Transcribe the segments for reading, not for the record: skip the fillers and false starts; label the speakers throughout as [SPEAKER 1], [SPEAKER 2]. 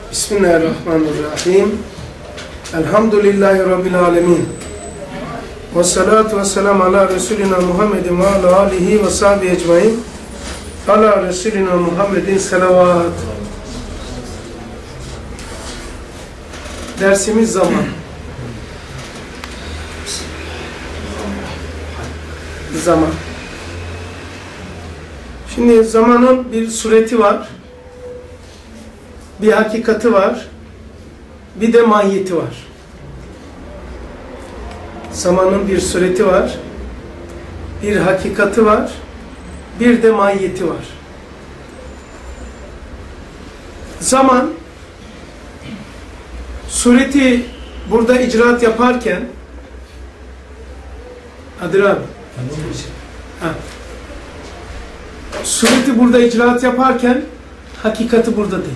[SPEAKER 1] Bismillahirrahmanirrahim. Elhamdülillahi Rabbil alemin. Ve salatu ve selamu ala Resulina Muhammedin ve ala alihi ve sahbihi ecmain. Ala Resulina Muhammedin selavat. Dersimiz zaman. Zaman. Şimdi zamanın bir sureti var. Bir hakikati var. Bir de mahiyeti var. Zamanın bir sureti var. Bir hakikati var. Bir de mahiyeti var. Zaman sureti burada icraat yaparken Kadir abi sureti burada icraat yaparken hakikati burada değil.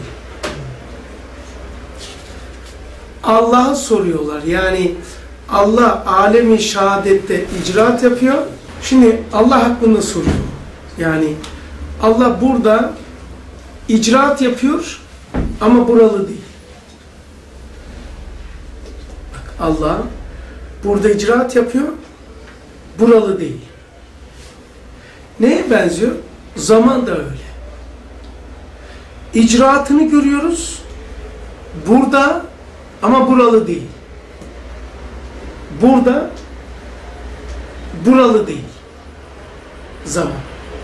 [SPEAKER 1] Allah'a soruyorlar. Yani Allah alemi şehadette icraat yapıyor. Şimdi Allah hakkında soruyor. Yani Allah burada icraat yapıyor ama buralı değil. Bak, Allah burada icraat yapıyor, buralı değil. Neye benziyor? Zaman da öyle. İcraatını görüyoruz burada ama buralı değil. Burada buralı değil. Zaman.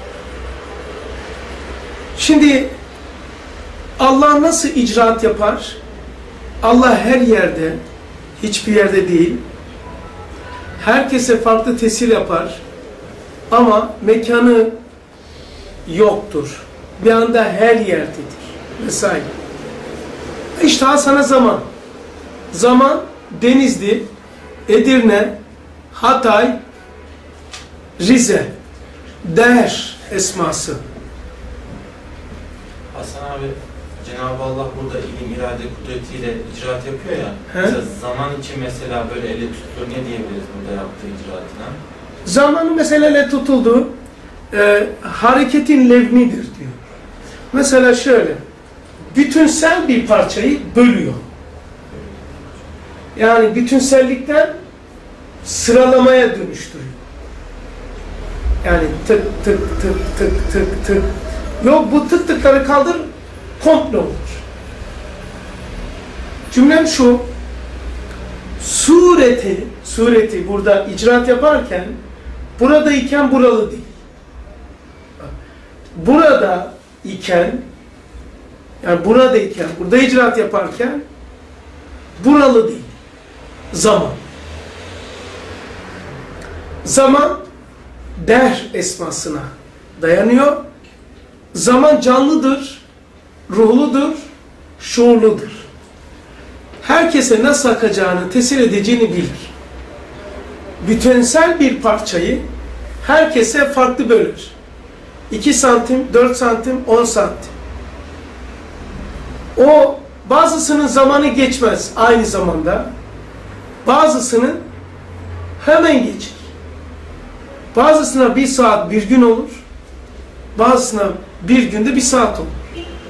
[SPEAKER 1] Şimdi Allah nasıl icraat yapar? Allah her yerde, hiçbir yerde değil. Herkese farklı tesir yapar. Ama mekanı yoktur. Bir anda her yerdedir. Vesaire. İşte sana zaman. Zaman Denizli, Edirne, Hatay, Rize, Değer esması.
[SPEAKER 2] Hasan abi, Cenab-ı Allah burada ilim, irade, kudretiyle icraat yapıyor ya. Mesela zaman için mesela böyle elle tutulur, ne diyebiliriz burada yaptığı icraatına?
[SPEAKER 1] Zamanın mesela elle tutulduğu hareketin levnidir diyor. Mesela şöyle, bütünsel bir parçayı bölüyor. Yani bütünsellikten sıralamaya dönüştürüyor. Yani tık tık tık tık tık tık. Yok, bu tık tıkları kaldır, komple olur. Cümlem şu, sureti burada icraat yaparken, buradayken buralı değil. Burada iken, yani buradayken, burada icraat yaparken, buralı değil. Zaman. Zaman der esmasına dayanıyor. Zaman canlıdır, ruhludur, şuurludur. Herkese nasıl akacağını, tesir edeceğini bilir. Bütünsel bir parçayı herkese farklı bölür. 2 santim, 4 santim, 10 santim. O bazısının zamanı geçmez aynı zamanda. Bazısının hemen geçer. Bazısına 1 saat 1 gün olur. Bazısına 1 günde 1 saat olur.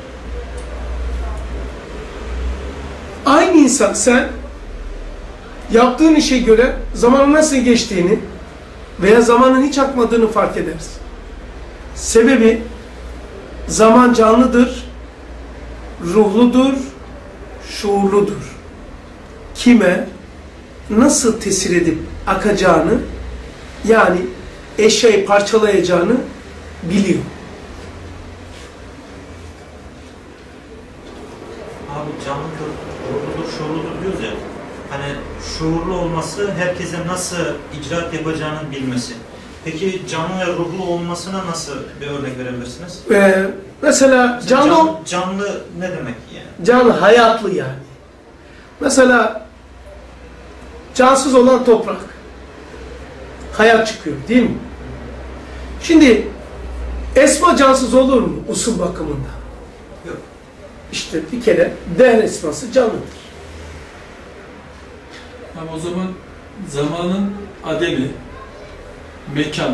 [SPEAKER 1] Aynı insan, sen yaptığın işe göre zamanın nasıl geçtiğini veya zamanın hiç akmadığını fark edersin. Sebebi zaman canlıdır, ruhludur, şuurludur. Kime nasıl tesir edip akacağını, yani eşyayı parçalayacağını biliyor.
[SPEAKER 3] Abi canlıdır, ruhludur, şuurludur diyoruz ya. Hani şuurlu olması herkese nasıl icraat yapacağını bilmesi. Peki canlı ve ruhlu olmasına nasıl bir örnek verebilirsiniz?
[SPEAKER 1] Mesela
[SPEAKER 3] canlı ne demek yani?
[SPEAKER 1] Canlı, hayatlı yani. Mesela cansız olan toprak. Hayat çıkıyor değil mi? Şimdi esma cansız olur mu usul bakımında?
[SPEAKER 3] Yok.
[SPEAKER 1] İşte bir kere değer esması canlıdır.
[SPEAKER 4] Ama o zaman zamanın ademi, mekan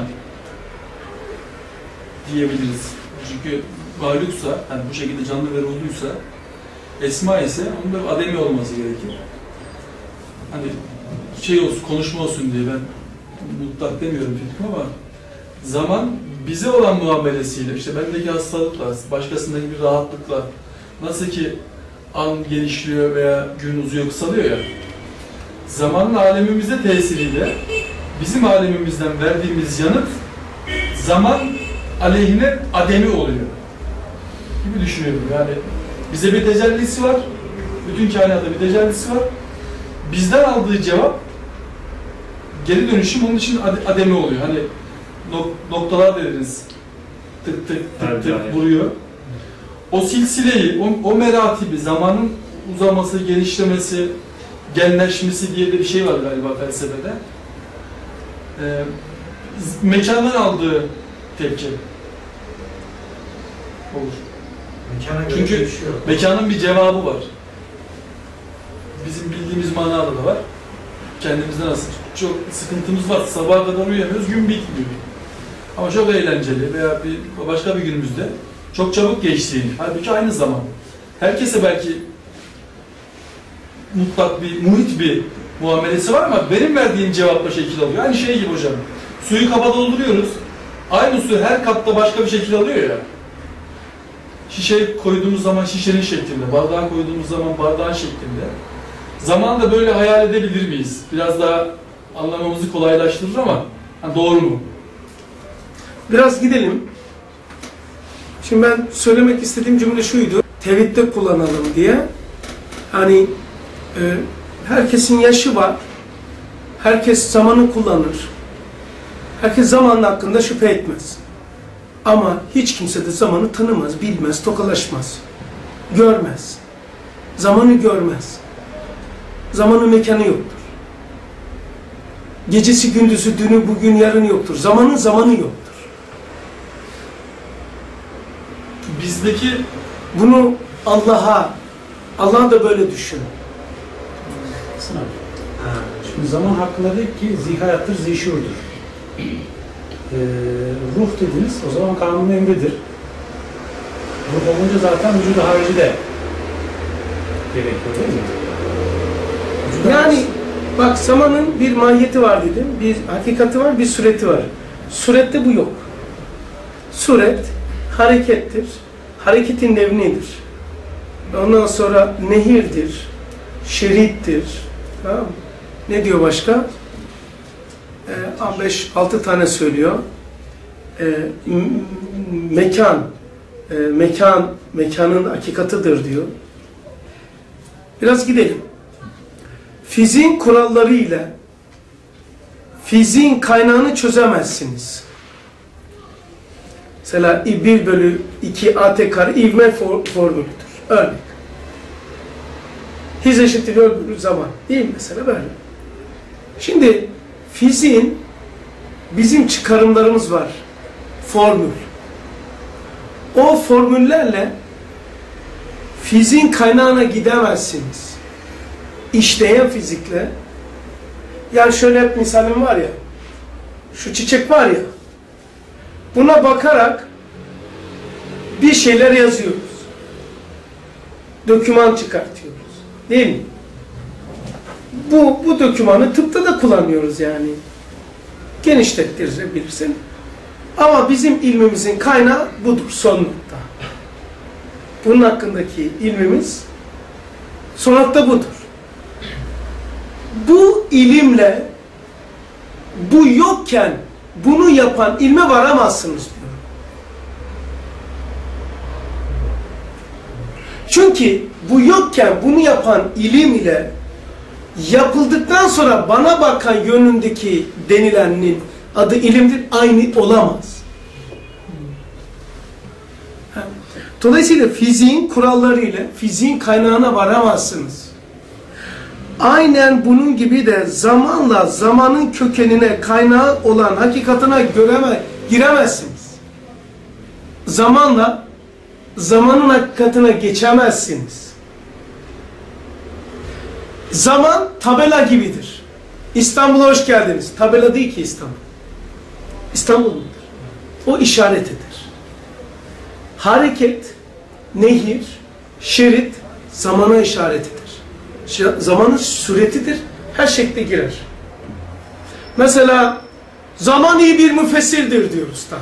[SPEAKER 4] diyebiliriz. Çünkü varlıksa, yani bu şekilde canlı ve ruhluysa Esma ise onun da ademi olması gerekir. Hani şey olsun, konuşma olsun diye ben mutlak demiyorum fikrim ama zaman bize olan muamelesiyle, işte bendeki hastalıkla, başkasındaki bir rahatlıkla nasıl ki an genişliyor veya gün uzuyor, kısalıyor ya, zamanın alemimize tesiriyle bizim alemimizden verdiğimiz yanıt zaman aleyhine ademi oluyor gibi düşünüyorum. Yani bize bir tecellisi var, bütün kainatta bir tecellisi var. Bizden aldığı cevap geri dönüşüm onun için ademi oluyor. Hani noktalar dediniz, tık tık tık tık vuruyor. O silsileyi, o meratibi, zamanın uzaması, genişlemesi, genleşmesi diye de bir şey var galiba felsefede. Mekandan aldığı tepki olur. Çünkü mekanın bir cevabı var. Bizim bildiğimiz manada da var. Kendimizde nasıl çok sıkıntımız var, sabaha kadar uyuyamıyoruz, gün bitmiyor. Ama çok eğlenceli veya başka bir günümüzde çok çabuk geçtiğini, halbuki aynı zaman. Herkese belki mutlak bir, muhit bir muamelesi var ama benim verdiğim cevapla şekil alıyor. Aynı şey gibi hocam. Suyu kaba dolduruyoruz. Aynı su her kapta başka bir şekil alıyor ya. Şişe koyduğumuz zaman şişenin şeklinde, bardağa koyduğumuz zaman bardağın şeklinde. Zaman da böyle hayal edebilir miyiz? Biraz daha anlamamızı kolaylaştırır ama doğru mu?
[SPEAKER 1] Biraz gidelim. Şimdi ben söylemek istediğim cümle şuydu. Tevhidde kullanalım diye. Hani herkesin yaşı var. Herkes zamanı kullanır. Herkes zamanın hakkında şüphe etmez. Ama hiç kimse de zamanı tanımaz, bilmez, tokalaşmaz. Görmez. Zamanı görmez. Zamanın mekanı yoktur. Gecesi, gündüzü, dünü, bugün, yarın yoktur. Zamanın zamanı yoktur.
[SPEAKER 4] Bizdeki
[SPEAKER 1] bunu Allah'a da böyle düşün.
[SPEAKER 5] Şimdi zaman hakkında dedik ki zihayattır, zişurdur. Ruh dediniz, o zaman kanunun emridir. Ruh olunca zaten vücudu harici de gerekiyor değil mi?
[SPEAKER 1] Yani bak zamanın bir mahiyeti var dedim, bir hakikati var, bir sureti var. Surette bu yok. Suret harekettir, hareketin nevnidir. Ondan sonra nehirdir, şerittir. Tamam mı? Ne diyor başka? 5-6 tane söylüyor. Mekanın hakikatıdır diyor. Biraz gidelim. Fiziğin kuralları ile fiziğin kaynağını çözemezsiniz. Mesela 1/2 at kare ivme formülüdür. Örnek. Hız eşittir bölü zaman. Değil mi mesela böyle? Şimdi fiziğin bizim çıkarımlarımız var. Formül. O formüllerle fiziğin kaynağına gidemezsiniz. İşleyen fizikle, yani şöyle hep misalim var ya, şu çiçek var ya, buna bakarak bir şeyler yazıyoruz. Doküman çıkartıyoruz. Değil mi? Bu dokümanı tıpta da kullanıyoruz yani. Genişlettirebilirsin. Ama bizim ilmimizin kaynağı budur, son nokta. Bunun hakkındaki ilmimiz son nokta budur. Bu ilimle bu yokken bunu yapan ilme varamazsınız diyor. Çünkü bu yokken bunu yapan ilim ile yapıldıktan sonra bana bakan yönündeki denilenin adı ilimdir, aynı olamaz. Dolayısıyla fiziğin kurallarıyla fiziğin kaynağına varamazsınız. Aynen bunun gibi de zamanla zamanın kökenine, kaynağı olan hakikatine giremezsiniz. Zamanla zamanın hakikatine geçemezsiniz. Zaman tabela gibidir. İstanbul'a hoş geldiniz. Tabela değil ki İstanbul. İstanbul'dur. O işaret eder. Hareket, nehir, şerit zamana işaret eder. Zamanın suretidir, her şekle girer. Mesela zaman iyi bir müfessirdir diyor Üstad.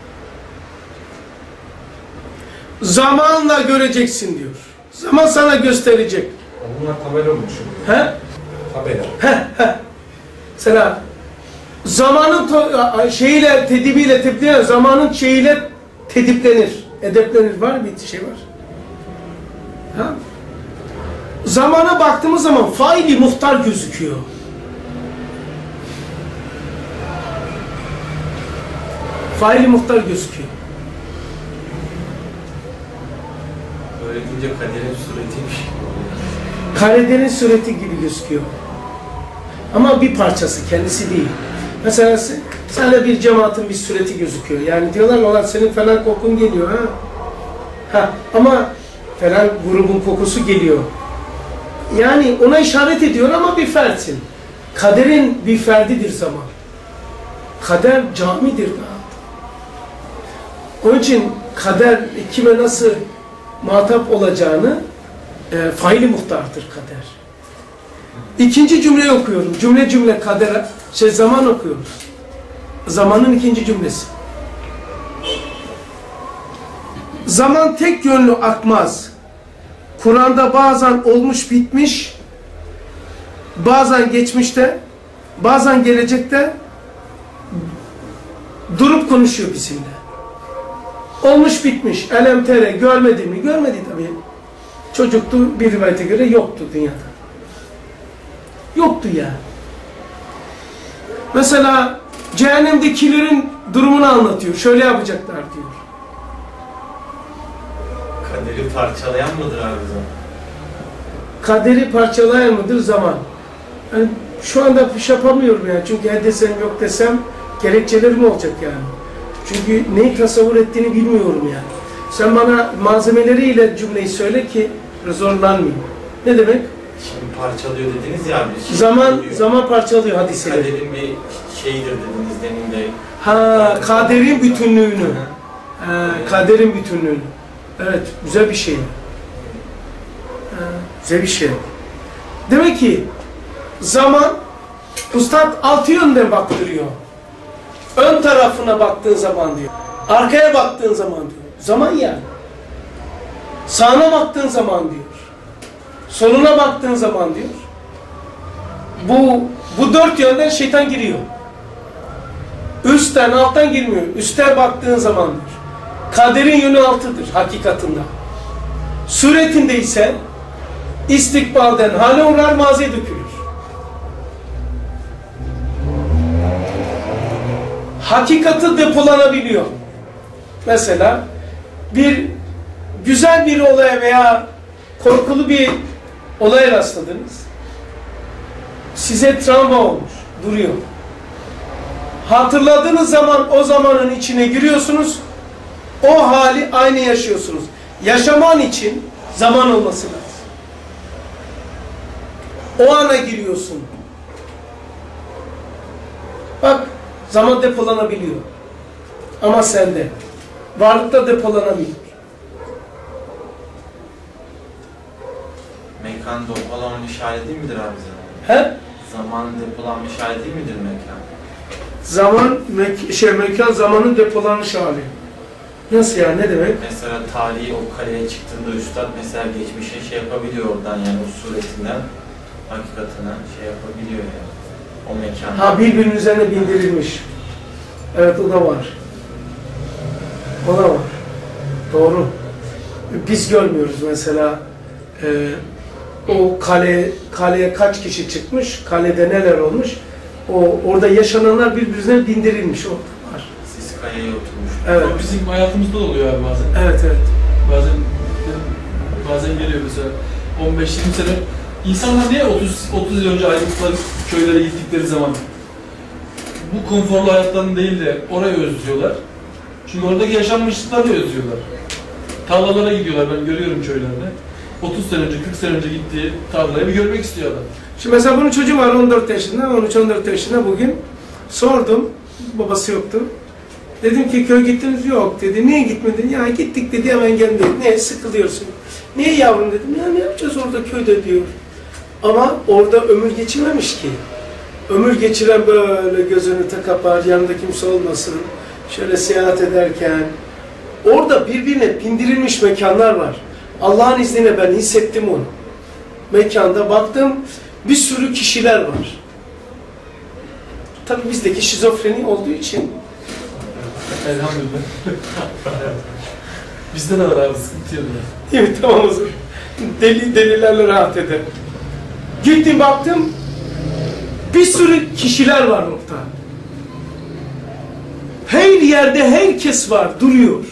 [SPEAKER 1] Zamanla göreceksin diyor. Zaman sana gösterecek.
[SPEAKER 5] Bunlar tabela olmuş.
[SPEAKER 1] He?
[SPEAKER 5] Tabela.
[SPEAKER 1] Mesela zamanın şeyiyle, tedibiyle, tepkiyle, zamanın şeyiyle tediplenir, edeplenir. Var mı bir şey var? Ha? Zamana baktığımız zaman faili muhtar gözüküyor. Faili muhtar gözüküyor.
[SPEAKER 2] Böyle deyince kaderin suretiymiş.
[SPEAKER 1] Kaderin sureti gibi gözüküyor. Ama bir parçası, kendisi değil. Mesela sana bir cemaatin bir sureti gözüküyor. Yani diyorlar olan senin falan kokun geliyor ha. Ha ama falan grubun kokusu geliyor. Yani ona işaret ediyor ama bir fertsin. Kaderin bir ferdidir zaman. Kader camidir daha. Onun için kader kime nasıl muhatap olacağını faili muhtardır kader. İkinci cümleyi okuyorum. Cümle kader, zaman okuyoruz. Zamanın ikinci cümlesi. Zaman tek yönlü akmaz. Kur'an'da bazen olmuş bitmiş, bazen geçmişte, bazen gelecekte durup konuşuyor bizimle. Olmuş bitmiş, elem tere, görmedi mi? Görmedi tabii. Çocuktu, bir rivayete göre yoktu dünyada. Yoktu ya. Mesela cehennemdekilerin durumunu anlatıyor. Şöyle yapacaklar diyor.
[SPEAKER 2] Kaderi parçalayan mıdır abi zaman?
[SPEAKER 1] Kaderi parçalayan mıdır zaman? Yani şu anda bir şey yapamıyorum yani. Çünkü he desem yok desem gerekçelerim olacak yani. Çünkü neyi tasavvur ettiğini bilmiyorum yani. Sen bana malzemeleriyle cümleyi söyle ki zorlanmayayım. Ne demek?
[SPEAKER 2] Şimdi parçalıyor dediniz ya abi.
[SPEAKER 1] Zaman parçalıyor hadiseleri.
[SPEAKER 2] Kaderin bir şeyidir dediniz demin de.
[SPEAKER 1] Ha, kaderin bütünlüğünü. Kaderin bütünlüğünü. Evet, güzel bir şey. Güzel bir şey. Demek ki zaman Üstad 6 yönden baktırıyor. Ön tarafına baktığın zaman diyor. Arkaya baktığın zaman diyor. Zaman yani. Sağına baktığın zaman diyor. Soluna baktığın zaman diyor. Bu 4 yönden şeytan giriyor. Üstten alttan girmiyor. Üste baktığın zaman diyor. Kaderin yönü altıdır hakikatında. Suretinde ise istikbalden hale uğrar, maziye dökülür. Hakikati depolanabiliyor. Mesela güzel bir olaya veya korkulu bir olaya rastladınız. Size travma olmuş, duruyor. Hatırladığınız zaman o zamanın içine giriyorsunuz. O hali aynı yaşıyorsunuz. Yaşaman için zaman olması lazım. O ana giriyorsun. Bak, zaman depolanabiliyor. Ama sende. Varlıkta depolanamıyor.
[SPEAKER 2] Mekan depolanmış hali değil midir abi zaman?
[SPEAKER 1] He?
[SPEAKER 2] Zaman depolanmış hali değil midir mekan?
[SPEAKER 1] Zaman, mekan zamanın depolanmış hali. Nasıl yani, ne demek?
[SPEAKER 2] Mesela tarihi o kaleye çıktığında üstad mesela geçmişe şey yapabiliyor oradan yani o suretinden hakikatine şey yapabiliyor yani. O mekan.
[SPEAKER 1] Ha, birbirinin üzerine bindirilmiş. Evet, o da var. O da var. Doğru. Biz görmüyoruz mesela o kaleye kaç kişi çıkmış, kalede neler olmuş, orada yaşananlar birbirine bindirilmiş orada var.
[SPEAKER 2] Siz kayaya oturmuş.
[SPEAKER 1] Evet.
[SPEAKER 4] Ama bizim hayatımızda da oluyor abi bazen.
[SPEAKER 1] Evet, evet.
[SPEAKER 4] Bazen geliyor mesela 15-20 sene. İnsanlar niye 30 yıl önce ayrıldıkları köylere gittikleri zaman bu konforlu hayatlarını değil de orayı özlüyorlar. Çünkü oradaki yaşanmışlıkları özlüyorlar. Tarlalara gidiyorlar, ben görüyorum köylerde. 30 sene önce, 40 sene önce gittiği tarlayı bir görmek istiyor adam.
[SPEAKER 1] Şimdi mesela bunun çocuğu var 14 yaşında, 13-14 yaşında bugün. Sordum, babası yoktu. Dedim ki köy gittiniz? Yok dedi. Niye gitmedin? Ya gittik dedi, hemen gelmedik. Ne, sıkılıyorsun? Niye yavrum dedim. Ya ne yapacağız orada köyde diyor. Ama orada ömür geçirmemiş ki. Ömür geçiren böyle gözünü kapar, yanında kimse olmasın. Şöyle seyahat ederken. Orada birbirine bindirilmiş mekanlar var. Allah'ın izniyle ben hissettim onu. Mekanda baktım, bir sürü kişiler var. Tabii bizdeki şizofreni olduğu için.
[SPEAKER 4] Elhamdülillah. Bizde de var abi, sıkıntı yok ya.
[SPEAKER 1] Değil mi? Tamam o zaman. Delilerle rahat eder. Gittim baktım, bir sürü kişiler var orada. Her yerde herkes var, duruyor.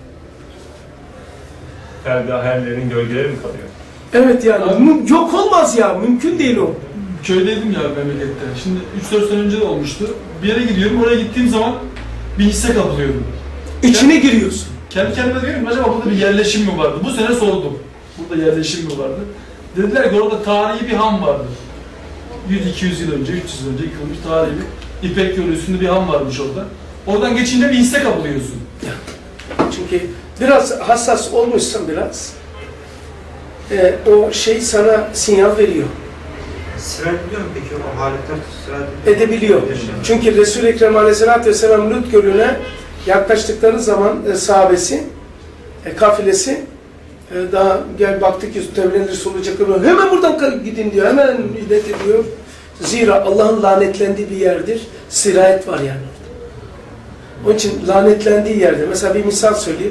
[SPEAKER 6] Hayallerin gölgeleri mi kalıyor?
[SPEAKER 1] Evet yani, yok olmaz ya, mümkün değil o.
[SPEAKER 4] Köydeydim ya memlekette. Şimdi 3-4 sene önce de olmuştu. Bir yere gidiyorum, oraya gittiğim zaman bir hisse kapılıyorum.
[SPEAKER 1] İçine giriyorsun.
[SPEAKER 4] Kendi kendime diyorum, acaba burada bir yerleşim mi vardı? Bu sene sordum. Burada yerleşim mi vardı? Dediler ki orada tarihi bir han vardı. 100-200 yıl önce, 300 yıl önce yıkılmış tarihi bir İpek yolu üstünde bir han varmış orada. Oradan geçince bir hisse kapılıyorsun.
[SPEAKER 1] Çünkü biraz hassas olmuşsun biraz. O şey sana sinyal veriyor.
[SPEAKER 3] Sirayet ediyor mu peki o haletler sirayet
[SPEAKER 1] Edebiliyor. Çünkü Resul-i Ekrem Aleyhisselatü Vesselam Lut Gölü'ne yaklaştıkları zaman sahabesi, kafilesi daha gel baktık ki tevlenir solacaklar. Hemen buradan gidin diyor. Hemen ilet ediyor. Zira Allah'ın lanetlendiği bir yerdir. Sirayet var yani. Onun için lanetlendiği yerde. Mesela bir misal söyleyeyim.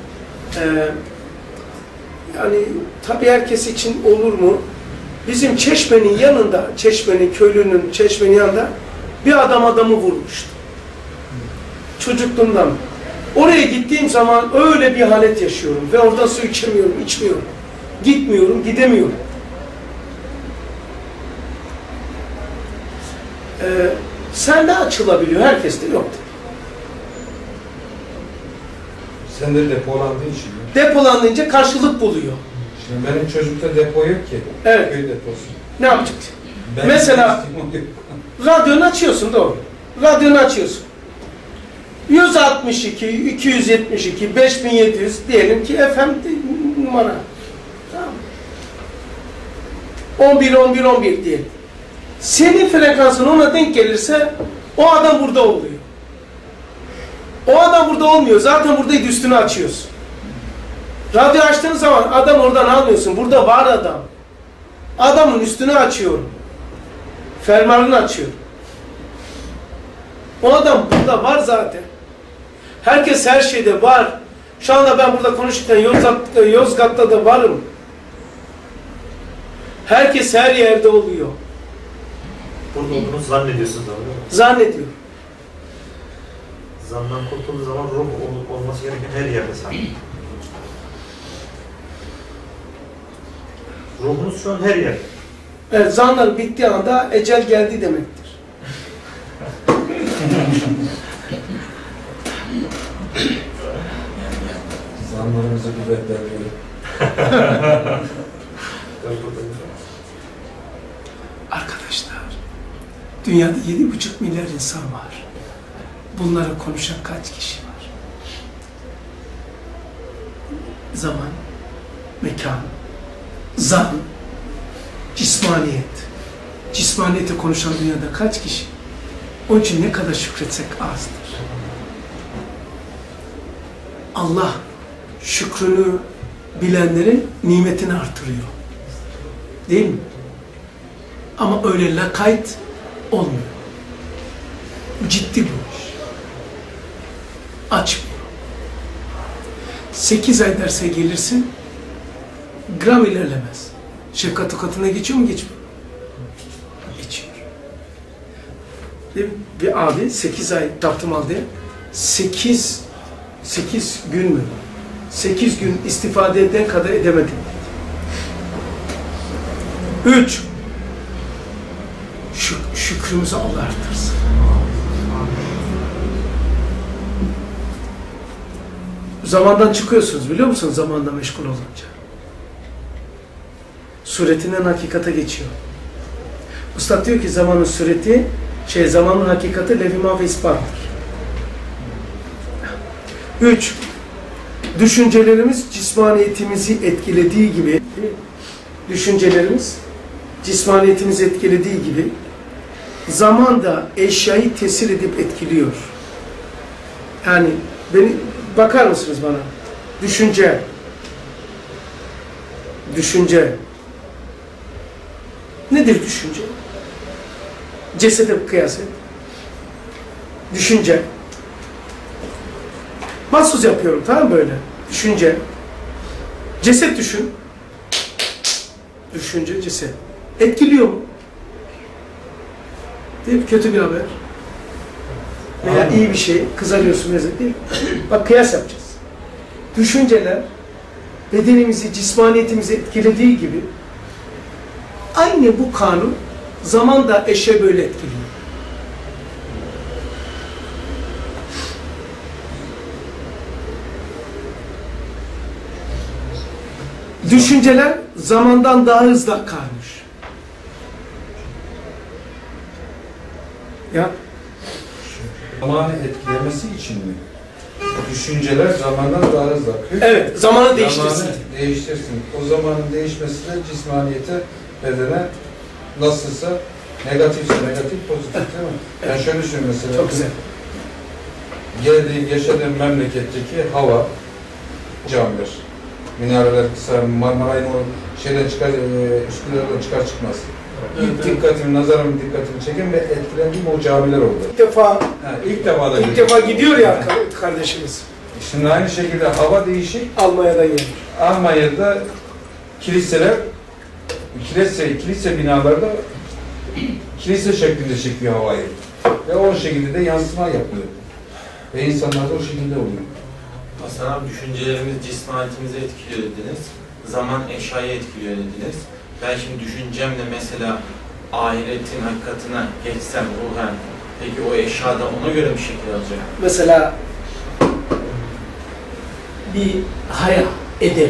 [SPEAKER 1] Yani tabii herkes için olur mu? Bizim çeşmenin yanında, köylünün çeşmenin yanında bir adamı vurmuştu. Çocukluğumdan. Oraya gittiğim zaman öyle bir halet yaşıyorum ve orada su içemiyorum, içmiyorum. Gitmiyorum, gidemiyorum. Sende açılabiliyor, herkeste yok.
[SPEAKER 7] Sende depolandığı için.
[SPEAKER 1] Depolandığınca karşılık buluyor.
[SPEAKER 7] Şimdi benim çocukta depo yok ki.
[SPEAKER 1] Evet.
[SPEAKER 7] Köy deposu.
[SPEAKER 1] Ne yapacaksın?
[SPEAKER 7] Ben
[SPEAKER 1] Mesela radyonu açıyorsun, doğru. Radyonu açıyorsun. 162, 272, 5700 diyelim ki FM numara. Tamam. 11 diyelim. Senin frekansın ona denk gelirse o adam burada oluyor. O adam burada olmuyor. Zaten buradaydı, üstünü açıyorsun. Radyo açtığın zaman adam oradan almıyorsun. Burada var adam. Adamın üstünü açıyorum. Fermuarını açıyorum. O adam burada var zaten. Herkes her şeyde var. Şu anda ben burada konuşurken Yozgat'ta da varım. Herkes her yerde oluyor.
[SPEAKER 3] Burada olduğunu zannediyorsunuz abi değil mi?
[SPEAKER 1] Zannediyor.
[SPEAKER 3] Zandan kurtulduğu zaman ruh olması gereken her yerde sanki. Ruhunuz şu an her yerde.
[SPEAKER 1] Evet, zanlar bittiği anda ecel geldi demektir.
[SPEAKER 7] Zanlarımızı kuvvetlendirelim.
[SPEAKER 1] Arkadaşlar, dünyada 7,5 milyar insan var. Bunları konuşan kaç kişi var? Zaman, mekan, zan, cismaniyet. Cismaniyeti konuşan dünyada kaç kişi? Onun için ne kadar şükretsek azdır. Allah şükrünü bilenlerin nimetini artırıyor. Değil mi? Ama öyle lakayt olmuyor. Ciddi bu iş. Açmıyor. 8 ay derse gelirsin, gram ilerlemez. Şefkat tokatına geçiyor mu, geçmiyor? Geçiyor. Bir abi 8 ay taptım aldı. 8 gün mü? 8 gün istifade eden kadar edemedim. 3. Şükrümüzü Allah artırsın. Zamandan çıkıyorsunuz biliyor musunuz? Zamanla meşgul olunca. Suretinden hakikate geçiyor. Üstad diyor ki zamanın sureti, zamanın hakikati levh-i mahf ispattır. 3. Düşüncelerimiz cismaniyetimizi etkilediği gibi, zaman da eşyayı tesir edip etkiliyor. Yani bakar mısınız bana? Düşünce. Nedir düşünce? Cesede kıyas et. Düşünce. Mahsus yapıyorum, tamam mı böyle? Düşünce. Ceset düşün. Düşünce, ceset. Etkiliyor mu? Değil mi? Kötü bir haber. Veya iyi bir şey. Kızarıyorsun mesela, değil mi? Bak kıyas yapacağız. Düşünceler bedenimizi, cismaniyetimizi etkilediği gibi aynı bu kanun zaman da eşya böyle etkiliyor. Düşünceler zamandan daha hızlı akarmış. Ya.
[SPEAKER 7] Zamanı etkilemesi için mi? Düşünceler zamandan daha hızlı akıyor.
[SPEAKER 1] Evet, zamanı değiştirsin.
[SPEAKER 7] Zamanı değiştirsin. O zamanın değişmesi de cismaniyete, bedene nasılsa negatifse negatif, pozitif değil mi? Ben şöyle düşünüyorum mesela.
[SPEAKER 1] Çok güzel.
[SPEAKER 7] Yaşadığım memleketteki hava, camiler, minareler kısa, Marmaray'ın o şeyden çıkar, Üsküdar'dan çıkar çıkmaz. İlk dikkatimi, nazarımın dikkatimi çeken ve etkilendiğim o camiler oldu. İlk defa
[SPEAKER 1] gidiyor ya kardeşimiz.
[SPEAKER 7] Şimdi aynı şekilde hava değişik.
[SPEAKER 1] Almanya'dan gelmiş.
[SPEAKER 7] Almanya'da kilise binalarda kilise şeklinde çekiyor havayı. Ve o şekilde de yansıma yapıyor. Ve insanlar da o şekilde oluyor.
[SPEAKER 2] Hasan abi, düşüncelerimiz cismaniyetimizi etkiliyor dediniz. Zaman eşyayı etkiliyor dediniz. Ben şimdi düşüncemle mesela ahiretin hakikatine geçsem ruhen, peki o eşyada ona göre bir şekil alacak?
[SPEAKER 1] Mesela bir haya, edep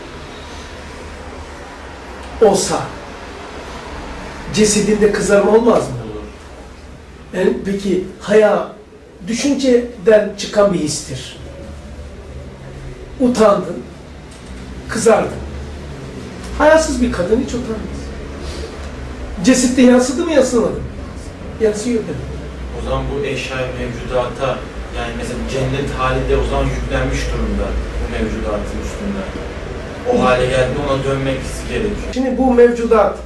[SPEAKER 1] olsa cesedinde kızarma olmaz mı?
[SPEAKER 2] Olur.
[SPEAKER 1] Yani peki haya düşünceden çıkan bir histir. Utandın, kızardın. Hayasız bir kadın hiç utanmaz. Cesette yansıdı mı, yansımadı mı? Yansıyor değil mi?
[SPEAKER 2] O zaman bu eşya mevcudata, yani mesela cennet halinde o zaman yüklenmiş durumda bu mevcudatın üstünde. O hale geldi, ona dönmek gerekiyor.
[SPEAKER 1] Şimdi bu mevcudat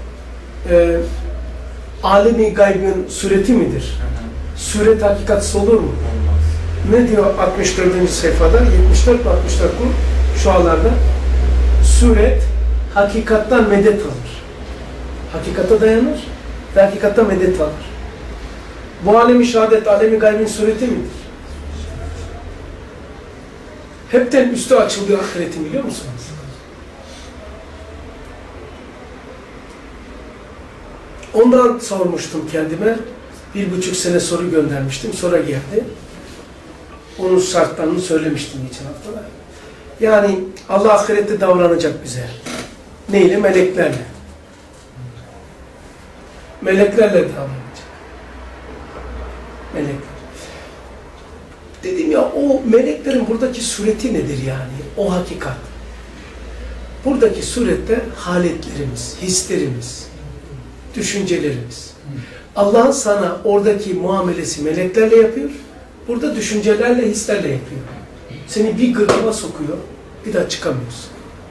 [SPEAKER 1] alemi gaybın sureti midir? Suret hakikatsiz olur mu?
[SPEAKER 2] Olmaz.
[SPEAKER 1] Ne diyor 64. sayfada, 74 ve 64 bu şualarda? Suret hakikattan medet alır. Hakikata dayanır ve hakikattan medet alır. Bu alemi şehadet, alemi gaybin sureti midir? Hepten üstü açılıyor ahiretin, biliyor musunuz? Ondan sormuştum kendime. 1,5 sene soru göndermiştim. Sonra geldi. Onun şartlarını söylemiştim geçen haftalar. Yani Allah ahirette davranacak bize. Neyle? Meleklerle. Meleklerle davranacak. Melekler. Dedim ya, o meleklerin buradaki sureti nedir yani? O hakikat. Buradaki surette haletlerimiz, hislerimiz, düşüncelerimiz. Allah'ın sana oradaki muamelesi meleklerle yapıyor. Burada düşüncelerle, hislerle yapıyor. Seni bir gırgıma sokuyor. Bir daha çıkamıyorsun.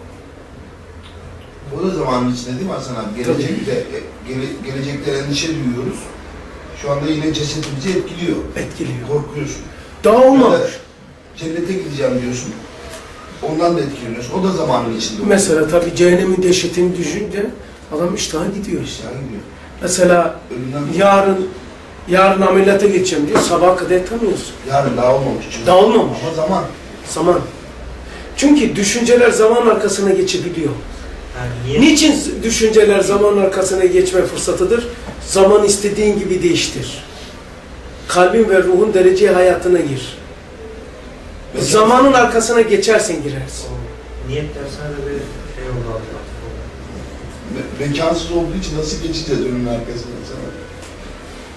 [SPEAKER 8] O da zamanın içinde değil mi Hasan abi? Gelecekte endişe duyuyoruz. Şu anda yine cesedimizi etkiliyor.
[SPEAKER 1] Etkiliyor.
[SPEAKER 8] Korkuyorsun.
[SPEAKER 1] Daha olmamış.
[SPEAKER 8] Cennete gideceğim diyorsun. Ondan da etkileniyorsun. O da zamanın içinde.
[SPEAKER 1] Mesela tabii cehennemin dehşetini düşünce adam iştahı gidiyor.
[SPEAKER 8] İştahı gidiyor.
[SPEAKER 1] Mesela yarın ameliyata geçeceğim diyor. Sabaha kadar yatamıyorsun.
[SPEAKER 8] Yarın daha olmamış çünkü.
[SPEAKER 1] Daha olmamış.
[SPEAKER 8] Ama
[SPEAKER 1] Zaman. Çünkü düşünceler zaman arkasına geçebiliyor.
[SPEAKER 3] Yani
[SPEAKER 1] Niçin düşünceler zaman arkasına geçme fırsatıdır? Zaman istediğin gibi değiştir. Kalbin ve ruhun dereceye hayatına gir. Zamanın arkasına geçersen girersin.
[SPEAKER 3] niyet dersine de bir şey oldu abi.
[SPEAKER 8] Mekansız olduğu için nasıl geçeceğiz önün arkasına sana?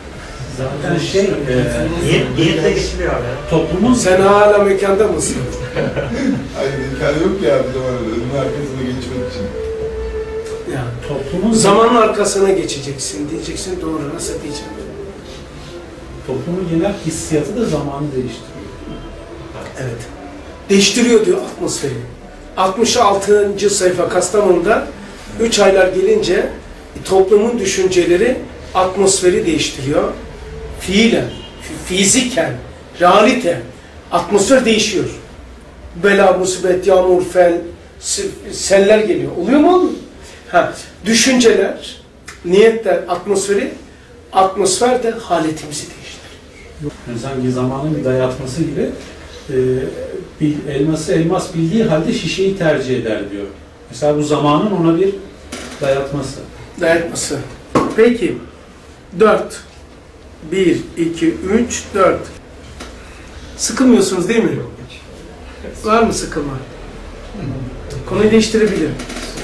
[SPEAKER 3] Zaten niyetle geçiliyor abi.
[SPEAKER 5] Toplumun
[SPEAKER 1] Sen hala mekanda mısın?
[SPEAKER 8] Hayır, imkanı yok ya bir zaman önüne arkasına geçmek için.
[SPEAKER 1] Yani
[SPEAKER 5] Toplumun
[SPEAKER 1] zamanın arkasına geçeceksin diyeceksin, doğru, nasıl diyeceğim?
[SPEAKER 5] Toplumun genel hissiyatı da zamanı değiştiriyor.
[SPEAKER 1] Evet. Değiştiriyor diyor atmosferi. 66. sayfa Kastamonu'da 3 aylar gelince toplumun düşünceleri atmosferi değiştiriyor. Fiilen, fiziken, realite, atmosfer değişiyor. Bela, musibet, yağmur, fel, seller geliyor. Oluyor mu olmuyor? Ha, düşünceler, niyetler, atmosfer de haletimizi değiştiriyor.
[SPEAKER 5] Yani sanki zamanın bir dayatması gibi elmas bildiği halde şişeyi tercih eder diyor. Mesela bu zamanın ona bir dayatması.
[SPEAKER 1] Dayatması. Peki, 4. 1, 2, 3, 4. Sıkılmıyorsunuz değil mi? Var mı sıkılma? Konuyu değiştirebilirim.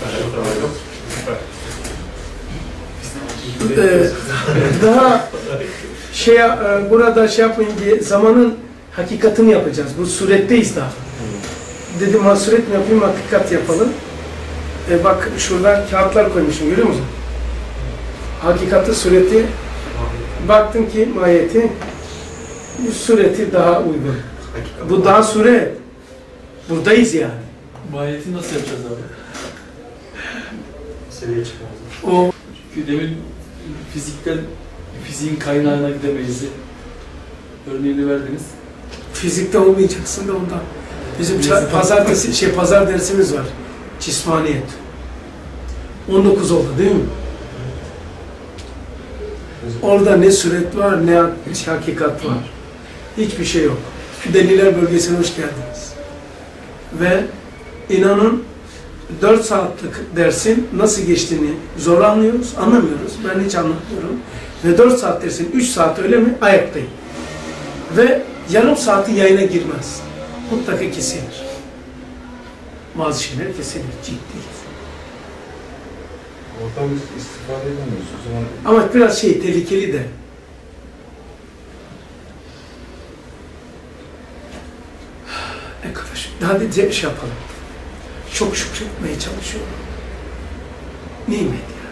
[SPEAKER 1] Daha burada yapmayın diye zamanın hakikatini yapacağız. Bu suretteyiz daha. Dedim ha suret mi yapayım, hakikat yapalım. Bak şurada kağıtlar koymuşum, görüyor musun? Hakikati, sureti. Baktım ki mahiyeti, sureti daha uygun. Bu daha suret. Buradayız yani.
[SPEAKER 4] Mahiyeti nasıl yapacağız abi?
[SPEAKER 3] Seviyeye çıkmaz.
[SPEAKER 1] O
[SPEAKER 4] Çünkü demin fiziğin kaynağına gidemeyiz. Örneğini verdiniz.
[SPEAKER 1] fizikte olmayacaksın da ondan. Bizim pazar dersimiz var. Cismaniyet. 19 oldu değil mi? Orada ne suret var, ne hakikat var. Hiçbir şey yok. Fideliler bölgesine hoş geldiniz. Ve inanın 4 saatlik dersin nasıl geçtiğini zor anlıyoruz, anlamıyoruz. Ben hiç anlatmıyorum. Ve 4 saat dersin 3 saat öyle mi? Ayaktayım. Ve yarım saati yayına girmez. Mutlaka kesilir. Bazı şeyler kesilir, ciddi.
[SPEAKER 7] Ortam istifade edemiyoruz. O zaman
[SPEAKER 1] Ama biraz tehlikeli de. Arkadaşım, daha bir şey yapalım. Çok şükretmeye çalışıyorum. Nimet ya.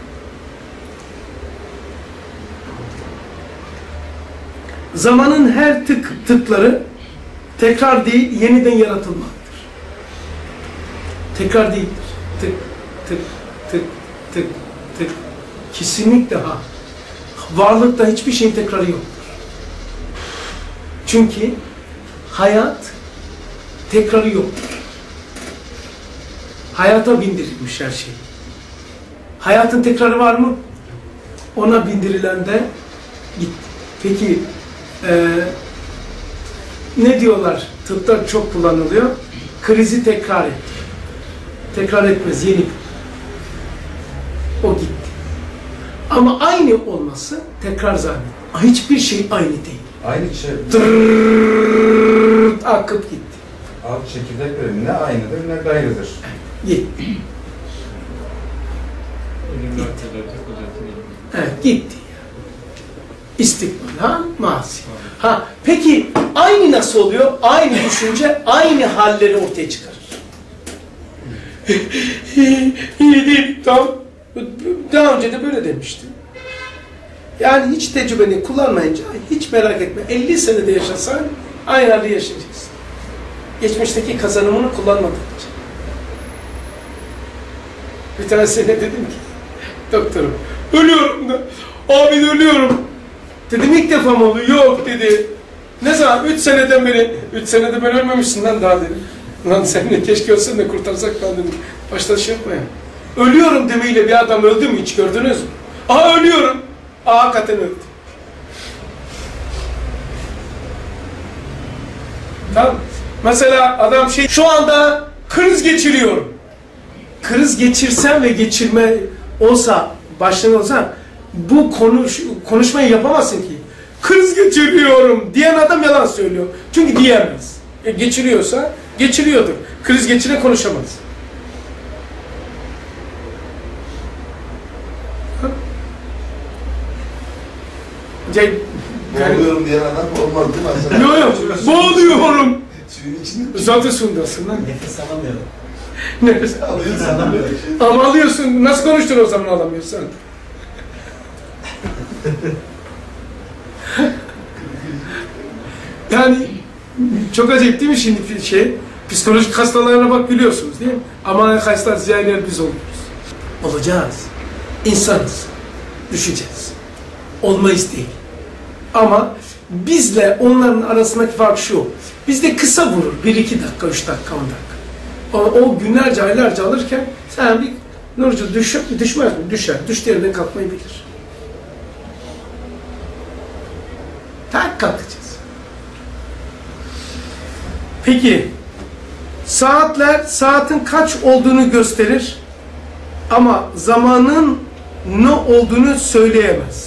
[SPEAKER 1] Zamanın her tıkları tekrar değil, yeniden yaratılmaktır. Tekrar değildir. Tık, tık, tık, tık, tık. Kesinlikle ha. Varlıkta hiçbir şeyin tekrarı yoktur. Çünkü hayat tekrarı yoktur. Hayata bindirilmiş her şey. Hayatın tekrarı var mı? Ona bindirilen de gitti. Peki ne diyorlar? Tıpta çok kullanılıyor. Krizi tekrar et. Tekrar etmez, yeni. O gitti. Ama aynı olması tekrar zannet. Hiçbir şey aynı değil.
[SPEAKER 7] aynı şey,
[SPEAKER 1] Tırrrrt, akıp gitti.
[SPEAKER 7] alt çekirdekleri ne aynıdır ne gayrıdır.
[SPEAKER 1] Gitti. Evet, gitti. İstikbal, ha? Mazi. Ha, peki aynı nasıl oluyor? Aynı düşünce aynı halleri ortaya çıkarır. İyi değil, tamam. Daha önce de böyle demiştim. Yani hiç tecrübeni kullanmayınca hiç merak etme. 50 senede yaşasan aynı halde yaşayacaksın. Geçmişteki kazanımını kullanmadıkça. Bir tanesine dedim ki, doktorum, ölüyorum da, abi ölüyorum. Dedim ilk defa mı oluyor? Yok dedi. Ne zaman? 3 seneden beri. 3 senede ben ölmemişsin lan daha dedim. Lan seninle keşke ölsen de kurtarsak lan dedim. Başta şey yapma ya. Ölüyorum demeyle bir adam öldü mü hiç gördünüz mü? Aha ölüyorum. Aha hakikaten öldü. Tamam. Mesela adam şu anda kriz geçiriyorum. Kriz geçirsen ve geçirme olsa, başlangıç olsa bu konuşmayı yapamazsın ki. Kriz geçiriyorum diyen adam yalan söylüyor. Çünkü diyemez. Geçiriyorsa geçiriyordur. Kriz geçire konuşamaz.
[SPEAKER 8] Boğuluyorum diyen adam olmaz değil mi?
[SPEAKER 1] Yok yok, boğuluyorum.
[SPEAKER 8] Suyun içinde.
[SPEAKER 1] Uzantı suyundasın lan.
[SPEAKER 3] Nefes alamıyorum.
[SPEAKER 1] Nefes
[SPEAKER 8] Alıyorsun.
[SPEAKER 1] ama alıyorsun. Nasıl konuştun o zaman alamıyorsun? Yani çok acayip değil mi şimdi şey? Psikolojik hastalarına bak biliyorsunuz değil mi? Ama hastalar ziyayler biz oluyoruz. Olacağız. İnsanız. Düşeceğiz. Olmayız değil. Ama bizle onların arasındaki fark şu. Bizde kısa vurur. 1-2 dakika, 3 dakika, 10 dakika. O günlerce, aylarca alırken sen bir Nurcu düşmez mi? Düşer. Düştüğü yerden kalkmayı bilir. Tak kalkacağız. Peki, saatler saatin kaç olduğunu gösterir ama zamanın ne olduğunu söyleyemez.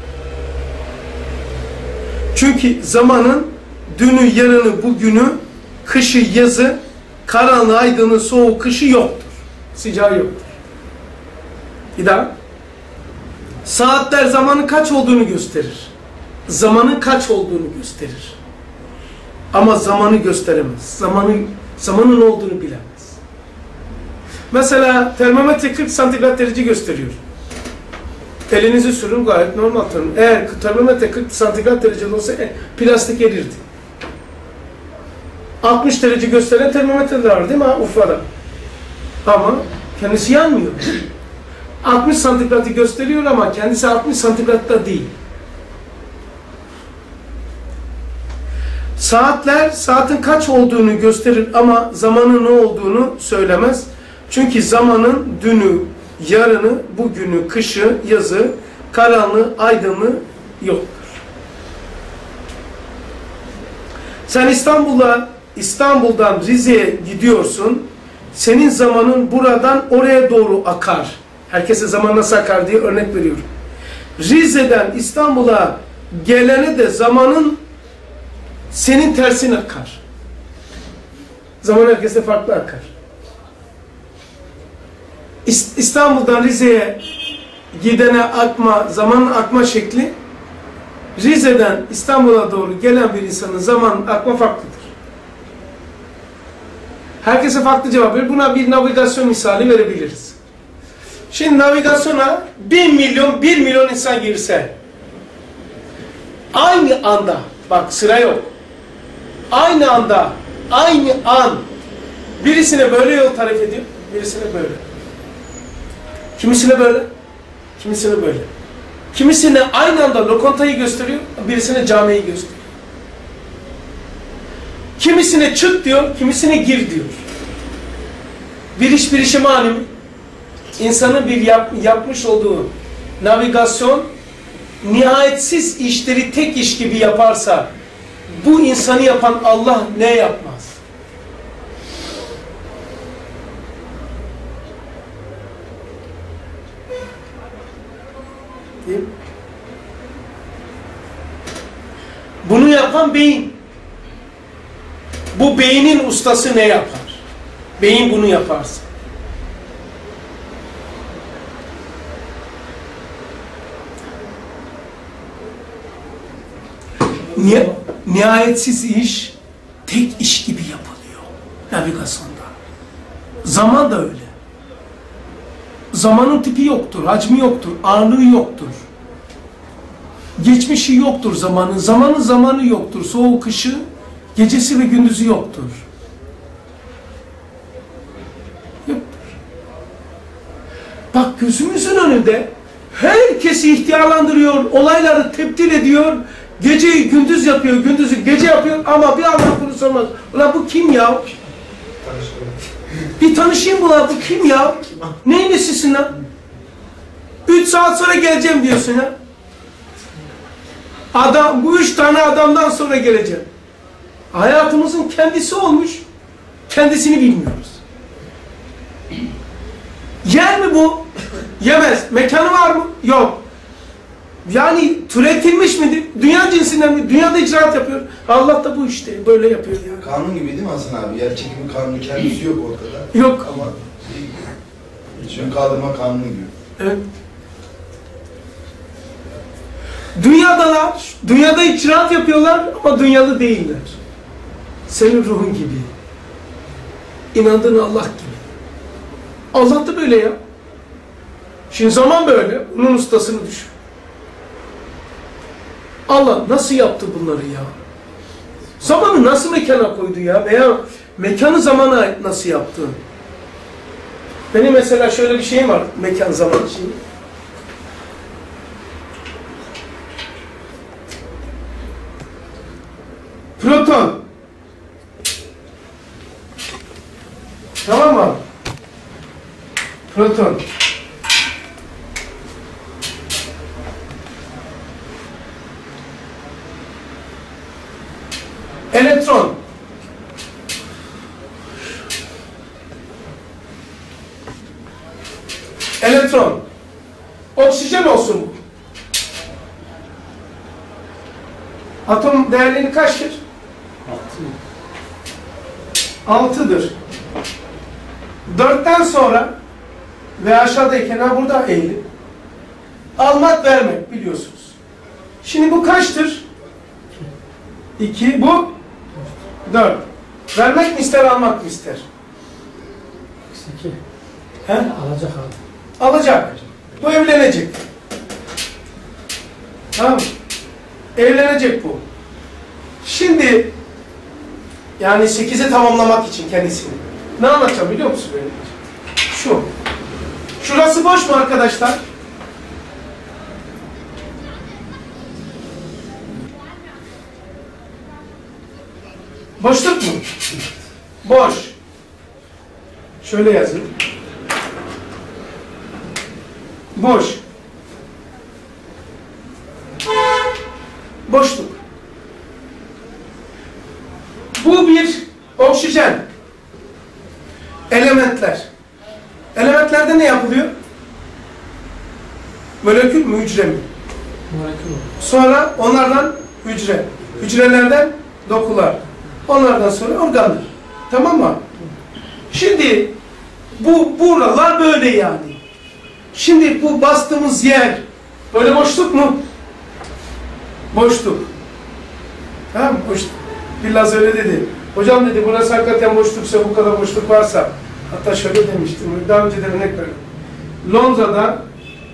[SPEAKER 1] Çünkü zamanın dünü, yarını, bugünü, kışı, yazı, karanlığı, aydınlığı, soğuk, kışı yoktur. Sıcağı yoktur. Bir daha. Saatler zamanın kaç olduğunu gösterir. Zamanın kaç olduğunu gösterir. Ama zamanı gösteremez. Zamanın olduğunu bilemez. Mesela termometre 40 santigrat derece gösteriyor. Elinizi sürün gayet normal. Eğer termometre 40 santigrat derece olsa plastik erirdi. 60 derece gösteren termometre de var değil mi Urfa'da? Ama kendisi yanmıyor. 60 santigratı gösteriyor ama kendisi 60 santigratta değil. Saatler saatin kaç olduğunu gösterir ama zamanın ne olduğunu söylemez. Çünkü zamanın dünü, yarını, bugünü, kışı, yazı, karanlığı, aydınlığı yoktur. Sen İstanbul'dan Rize'ye gidiyorsun. Senin zamanın buradan oraya doğru akar. Herkese zaman nasıl akar diye örnek veriyorum. Rize'den İstanbul'a gelene de zamanın senin tersine akar. Zaman herkese farklı akar. İstanbul'dan Rize'ye gidene akma, zamanın akma şekli, Rize'den İstanbul'a doğru gelen bir insanın zamanın akma farklıdır. Herkese farklı cevap verir. Buna bir navigasyon misali verebiliriz. Şimdi navigasyona 1 milyon insan girse, aynı anda, bak sıra yok, aynı anda, aynı an birisine böyle yol tarif ediyor, birisine böyle. Kimisine böyle, kimisine böyle. Kimisine aynı anda lokantayı gösteriyor, birisine camiyi gösteriyor. Kimisine çık diyor, kimisine gir diyor. Bir iş bir işe mani mi? İnsanın bir yapmış olduğu navigasyon nihayetsiz işleri tek iş gibi yaparsa bu insanı yapan Allah ne yapmaz? Değil mi? Bunu yapan beyin. Bu beynin ustası ne yapar? Beyin bunu yaparsa. Nihayetsiz iş tek iş gibi yapılıyor navigasyonda. Zaman da öyle. Zamanın tipi yoktur, hacmi yoktur, ağırlığı yoktur. Geçmişi yoktur zamanın, zamanı yoktur, soğuk kışı, gecesi ve gündüzü yoktur. Yoktur. Bak gözümüzün önünde herkesi ihtiyarlandırıyor, olayları teptil ediyor, geceyi gündüz yapıyor, gündüzü gece yapıyor ama bir Allah konuşamaz. Ulan bu kim ya? Bir tanışayım bu kim ya? Neyin nesisin lan? 3 saat sonra geleceğim diyorsun ya. Adam, bu 3 tane adamdan sonra geleceğim. Hayatımızın kendisi olmuş, kendisini bilmiyoruz. Yer mi bu? Yemez. Mekanı var mı? Yok. Yani türetilmiş midir? Dünya cinsinden mi? Dünyada icraat yapıyor. Allah da bu işte böyle yapıyor yani.
[SPEAKER 8] Kanun gibi değil mi Hasan abi? Yer çekimi kanunu kendisi yok ortada.
[SPEAKER 1] Yok.
[SPEAKER 8] Ama şimdi kaldırma kanunu gibi.
[SPEAKER 1] Evet. Dünyada icraat yapıyorlar ama dünyalı değiller. senin ruhun gibi. İnandığın Allah gibi. Allah da böyle ya. Şimdi zaman böyle. Bunun ustasını düşün. Allah nasıl yaptı bunları ya? Zamanı nasıl mekana koydu ya? Veya mekanı zamana nasıl yaptı? Benim mesela şöyle bir şeyim var mekan zaman için. Proton. Tamam mı? Proton. Elektron. Elektron. Oksijen olsun bu. Atom değerleri kaçtır? 6'dır. 4'ten sonra ve aşağıdayken ha burada eğilim. Almak vermek biliyorsunuz. Şimdi bu kaçtır? 2, bu 4. Vermek mi ister, almak mı ister?
[SPEAKER 5] 2.
[SPEAKER 1] He?
[SPEAKER 5] Alacak abi.
[SPEAKER 1] Alacak. Bu evlenecek. Tamam mı? Evlenecek bu. Şimdi yani 8'e tamamlamak için kendisini. Ne anlatacağım biliyor musun benim? Şu. Şurası boş mu arkadaşlar? Boşluk mu? Boş. Şöyle yazayım. Boş. Boşluk. Bu bir oksijen. Elementler. Elementlerde ne yapılıyor? Molekül mü, hücre mi?
[SPEAKER 5] Molekül.
[SPEAKER 1] Sonra onlardan hücre. Hücrelerden dokular. Onlardan sonra organlar. Tamam mı? Şimdi buralar böyle yani. Şimdi bu bastığımız yer böyle boşluk mu? Boşluk. Tamam mı? Boşluk. Biraz öyle dedi. Hocam dedi burası hakikaten boşluksa, bu kadar boşluk varsa, hatta şöyle demiştim, daha önce de örnek verdim. Londra'da,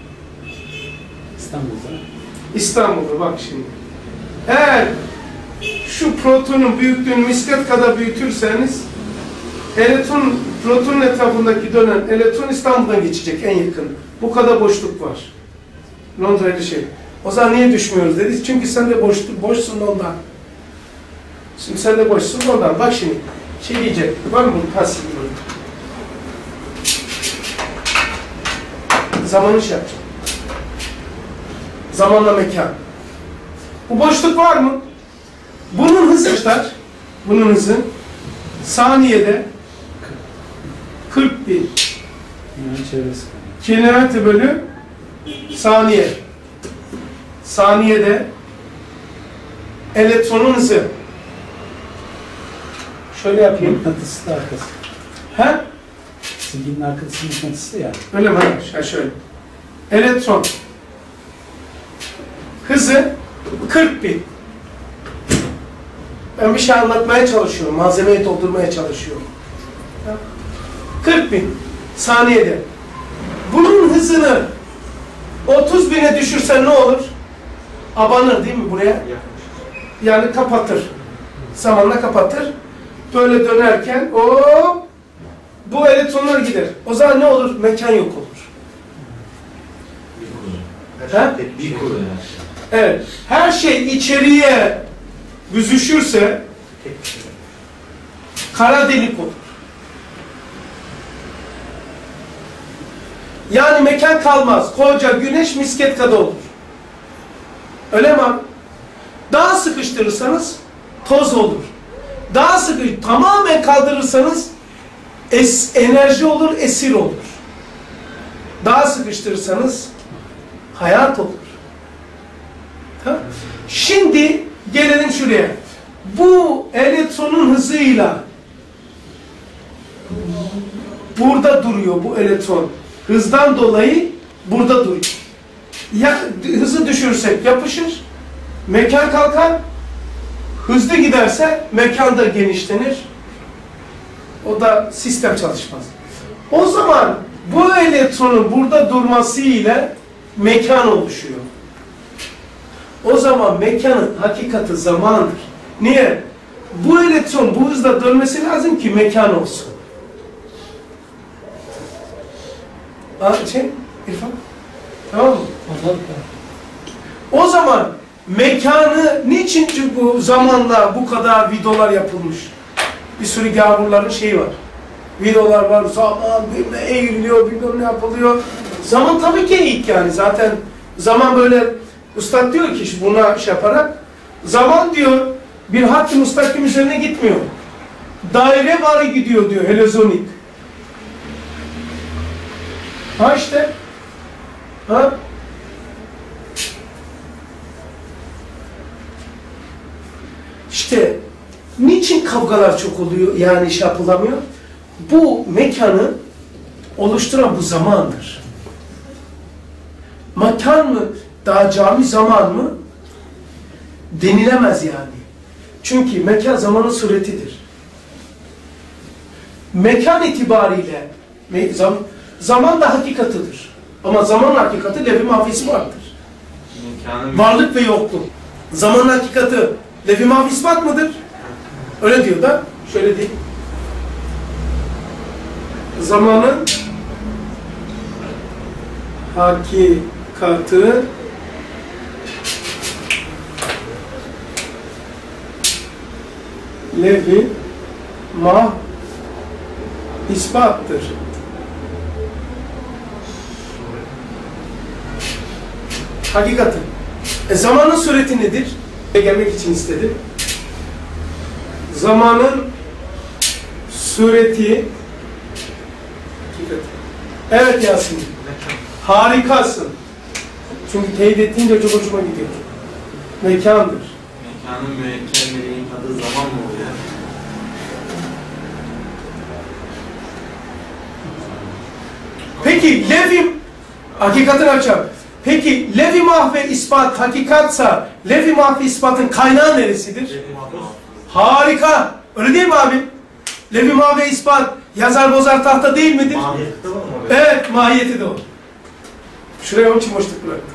[SPEAKER 1] İstanbul'da bak şimdi. Eğer şu protonun büyüklüğünü misket kadar büyütürseniz, protonun etrafındaki dönen elektron İstanbul'dan geçecek en yakın. Bu kadar boşluk var. Londra'da şey. O zaman niye düşmüyoruz dedi. Çünkü sen de boşsun ondan. Şimdi sen de boşsun ondan. Bak şimdi. Şey diyecek. Var mı bunun pasif? Zamanı şey yapacağım. Zamanla mekan. Bu boşluk var mı? Bunun hızı arkadaşlar. Bunun hızı saniyede 40.000 kilometre bölü saniye. Saniyede elektronun hızı. Şöyle yapayım.
[SPEAKER 5] Mıknatısı da arkası.
[SPEAKER 1] He?
[SPEAKER 5] Silginin arkası mıknatısı ya.
[SPEAKER 1] Öyle mi? Ha, şöyle. Elektron hızı 40.000. Ben bir şey anlatmaya çalışıyorum. Malzemeyi doldurmaya çalışıyorum. 40.000 saniyede. Bunun hızını 30.000'e düşürsen ne olur? Abanır değil mi buraya? Yani kapatır. Zamanla kapatır. Böyle dönerken bu elektronlar gider. O zaman ne olur? Mekan yok olur.
[SPEAKER 2] Bir kuru.
[SPEAKER 1] Evet. Her şey içeriye büzüşürse kara delik olur. Yani mekan kalmaz. Koca güneş misket kadar olur. Öyle mi abi? Daha sıkıştırırsanız toz olur. Daha sıkı tamamen kaldırırsanız enerji olur, esir olur. Daha sıkıştırırsanız hayat olur. Tamam. Şimdi gelelim şuraya. Bu elektronun hızıyla burada duruyor bu elektron. Hızdan dolayı burada duruyor. Ya, hızı düşürürsek yapışır, mekan kalkar, hızlı giderse mekan da genişlenir. O da sistem çalışmaz. O zaman bu elektronun burada durması ile mekan oluşuyor. O zaman mekanın hakikati zamandır. Niye? Bu elektron bu hızla dönmesi lazım ki mekan olsun. İrfan? Tamam mı? O zaman mekanı niçin bu zamanla bu kadar videolar yapılmış? Bir sürü gavurların şeyi var. Videolar var, zaman bilmem eğriliyor, bilmem ne yapılıyor. Zaman tabii ki eğik yani. Zaten zaman böyle, ustad diyor ki buna şey yaparak, zaman diyor bir hattı müstakim üzerine gitmiyor. Daire varı gidiyor diyor, helezonik. Ha işte. Ha? İşte niçin kavgalar çok oluyor, yani şey yapılamıyor? Bu mekanı oluşturan bu zamandır. Mekan mı, daha cami zaman mı? Denilemez yani. Çünkü mekan zamanın suretidir. Mekan itibariyle zaman da hakikatıdır. Ama zaman hakikati levh-i mahfuz vardır. Varlık ve yokluk. Zamanın hakikati levh-i mahfuz var mıdır? Öyle diyor da, şöyle değil. Zamanın hakikati levh-i mahfuz ispattır. Hakikati. Zamanın sureti nedir? Gelmek için istedim. Zamanın sureti hakikati. Evet Yasin. Harikasın. Çünkü teyit ettiğince çok hoşuma gidiyor. Mekandır.
[SPEAKER 2] Mekanın müekkelliğinin adı zaman mı oluyor?
[SPEAKER 1] Peki levh-i hakikatini açalım. Peki levh-i mahve ispat hakikatsa levh-i mahve ispatın kaynağı neresidir? Harika. Öyle değil mi abi? Levh-i mahve ispat yazar bozar tahta değil midir?
[SPEAKER 3] Mahiyette var mı?
[SPEAKER 1] Evet, mahiyeti de o. Şuraya onun için boşluk bıraktım.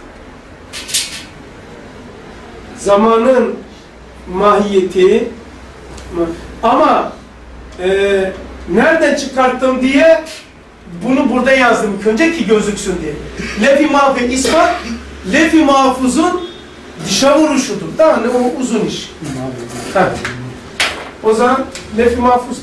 [SPEAKER 1] Zamanın mahiyeti ama nereden çıkarttım diye bunu burada yazdım ilk önce ki gözüksün diye. Levh-i mahve ispat, levh-i mahfuzun dışa vuruşudur. Daha ne o uzun iş. Ha. O zaman levh-i mahfuzdur.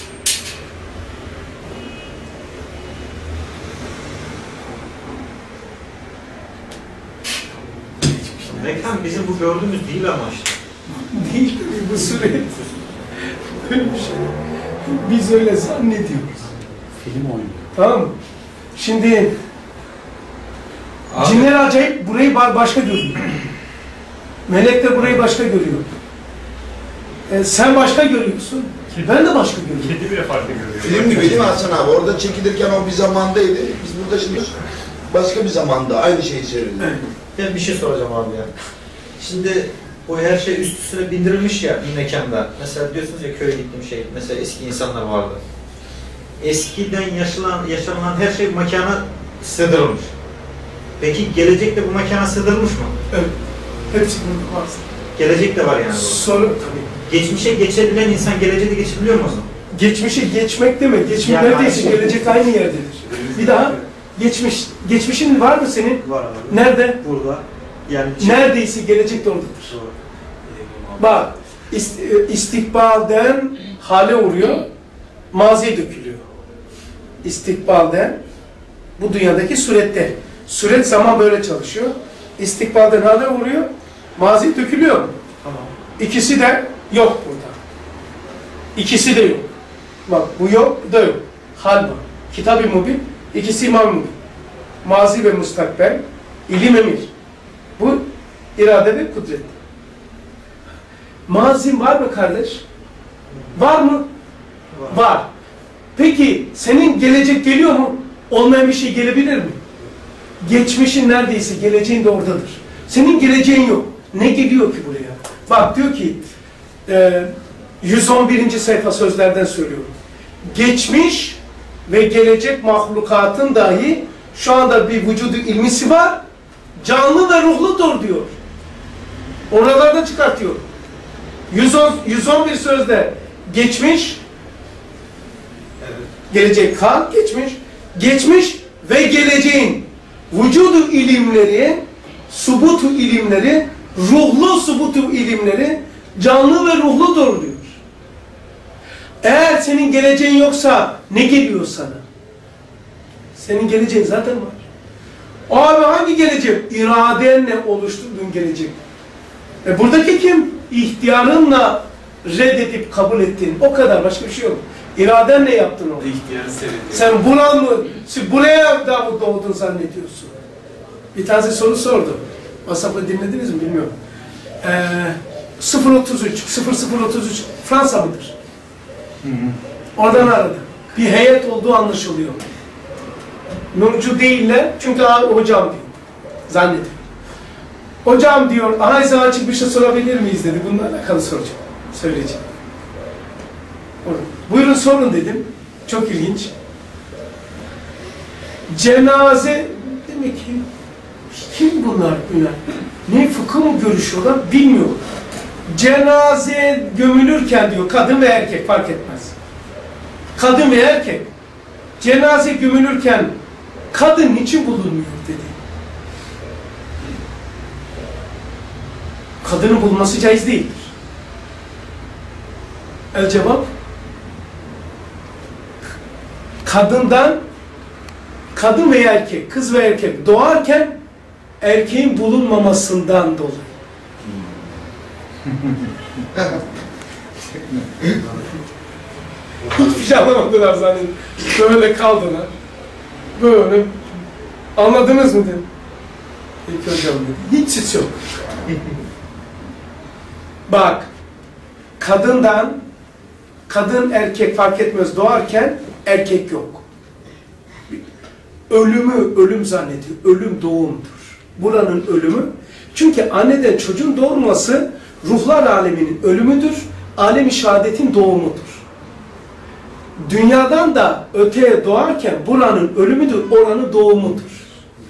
[SPEAKER 3] Mekan bizim bu gördüğümüz değil ama işte.
[SPEAKER 1] Değil bu suret. Böyle bir şey. Biz öyle zannediyoruz.
[SPEAKER 5] Film oynuyor.
[SPEAKER 1] Tamam mı? Şimdi
[SPEAKER 7] Abi.
[SPEAKER 1] cinler acayip burayı başka görüyor. Melek de burayı başka görüyor. Sen başka görüyorsun. Ben de başka görüyorum.
[SPEAKER 6] Kedi bile farklı görüyor.
[SPEAKER 8] Film gibi değil mi Hasan abi? Orada çekilirken o bir zamandaydı. Biz burada şimdi başka bir zamanda aynı şeyi seyrediyoruz.
[SPEAKER 9] Ben bir şey soracağım abi ya. Şimdi bu her şey üst üstüne bindirilmiş ya bir mekanda. Mesela diyorsunuz ya köye gittim şey. Mesela eski insanlar vardı. Eskiden yaşanılan her şey mekana sığdırılmış. Peki gelecekte bu mekana sığdırılmış mı?
[SPEAKER 1] Evet. Hepsi burada var.
[SPEAKER 9] Gelecek de var yani.
[SPEAKER 1] Soru tabii.
[SPEAKER 9] Geçmişe geçebilen insan geleceğe de geçebiliyor mu o zaman?
[SPEAKER 1] Geçmişe geçmek demek. Geçmiş
[SPEAKER 9] Yani
[SPEAKER 1] neredeyse
[SPEAKER 9] aynı şey.
[SPEAKER 1] gelecek aynı yerdedir. Bir daha. Geçmişin var mı senin?
[SPEAKER 9] Var abi.
[SPEAKER 1] Nerede?
[SPEAKER 9] Burada. Yani
[SPEAKER 1] Neredeyse gelecek de oradadır. Bak, istikbalden hale uğruyor, maziye dökülüyor. İstikbalden, bu dünyadaki surette. Suret zaman böyle çalışıyor. İstikbalden hale uğruyor, maziye dökülüyor.
[SPEAKER 9] Tamam.
[SPEAKER 1] İkisi de yok burada. İkisi de yok. Bak bu yok, bu da yok. Hal var. Kitab-ı Mubin, ikisi İmam-ı Mubin. Mazi ve mustakbel, ilim emir. Bu irade ve kudret. Mazin var mı kardeş? Var mı? Var. Peki senin gelecek geliyor mu? Olmayan bir şey gelebilir mi? Geçmişin neredeyse geleceğin de oradadır. Senin geleceğin yok. Ne geliyor ki buraya? Bak diyor ki 111. sayfa sözlerden söylüyorum. Geçmiş ve gelecek mahlukatın dahi şu anda bir vücudu ilmisi var. Canlı ve ruhludur diyor. Oralardan çıkartıyor. 111 sözde geçmiş, gelecek kal, geçmiş ve geleceğin vücudu ilimleri, subutu ilimleri, ruhlu subutu ilimleri canlı ve ruhludur diyor. Eğer senin geleceğin yoksa ne geliyor sana? Senin geleceğin zaten var. Abi hangi gelecek? İradenle oluşturduğun gelecek. Buradaki kim? İhtiyarınla reddedip kabul ettin. O kadar. Başka bir şey yok. İradenle yaptın onu.
[SPEAKER 2] İhtiyarı seyrediyor.
[SPEAKER 1] Sen buraya da doğdun zannediyorsun. Bir tanesi soru sordu. WhatsApp'ta dinlediniz mi bilmiyorum. 033 Fransa mıdır? Oradan aradı. Bir heyet olduğu anlaşılıyor. Nurcu değiller çünkü hocam diyor. Zannediyor. Hocam diyor, Ayza açık bir şey sorabilir miyiz dedi. Bununla alakalı soracağım. Söyleyeceğim. Buyurun sorun dedim. Çok ilginç. Cenaze demek ki kim bunlar? Ne fıkıh mı görüşüyorlar bilmiyorum. Cenaze gömülürken diyor kadın ve erkek fark etmez. Kadın ve erkek. Cenaze gömülürken kadın niçin bulunmuyor dedi. Kadının bulunması caiz değildir. El cevap kadın ve erkek, kız ve erkek doğarken erkeğin bulunmamasından dolayı. Hiçbir şey anlamadılar zannediyorum. Böyle kaldılar. Böyle. Anladınız mı dedim. Peki hocam dedi. Hiç süt yok. Bak, kadın erkek fark etmez doğarken erkek yok. Ölüm zannediyor. Ölüm doğumdur. Buranın ölümü. Çünkü anneden çocuğun doğurması ruhlar aleminin ölümüdür. Alem-i şehadetin doğumudur. Dünyadan da öteye doğarken buranın ölümüdür, oranın doğumudur.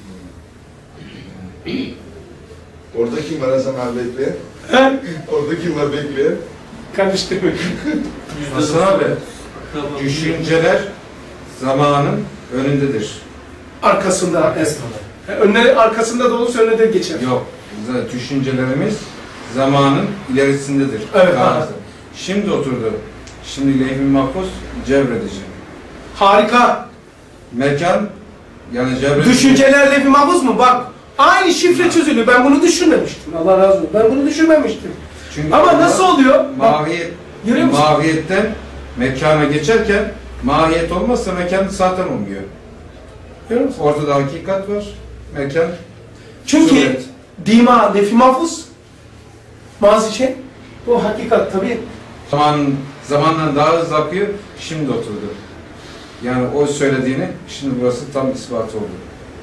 [SPEAKER 8] Orada kim var Hasan abi bekleyen? Orada kim var bekleyen?
[SPEAKER 1] Karıştırmayın.
[SPEAKER 7] Hasan abi, düşünceler zamanın önündedir.
[SPEAKER 1] Arkasında esnada. Arkasında da olursa önüne de geçer.
[SPEAKER 7] Yok, düşüncelerimiz zamanın ilerisindedir.
[SPEAKER 1] Evet.
[SPEAKER 7] Şimdi oturdu. Şimdi levh-i mahfuz cevredici.
[SPEAKER 1] Harika.
[SPEAKER 7] Mekan, yani cevredici.
[SPEAKER 1] Düşünceler levh-i mahfuz mu? Bak, aynı şifre çözülüyor. Ben bunu düşünmemiştim. Allah razı olsun. Ben bunu düşünmemiştim.
[SPEAKER 7] Çünkü
[SPEAKER 1] ama nasıl oluyor?
[SPEAKER 7] Mahiyetten mekana geçerken mahiyet olmazsa mekan zaten olmuyor.
[SPEAKER 1] Görüyor musun?
[SPEAKER 7] Ortada hakikat var. Mekan.
[SPEAKER 1] Çünkü
[SPEAKER 7] suret.
[SPEAKER 1] dima, levh-i mahfuz mazi şey. Bu hakikat tabii.
[SPEAKER 7] Zamanla daha hızlı akıyor. Şimdi oturdu. Yani o söylediğini şimdi burası tam ispat oldu.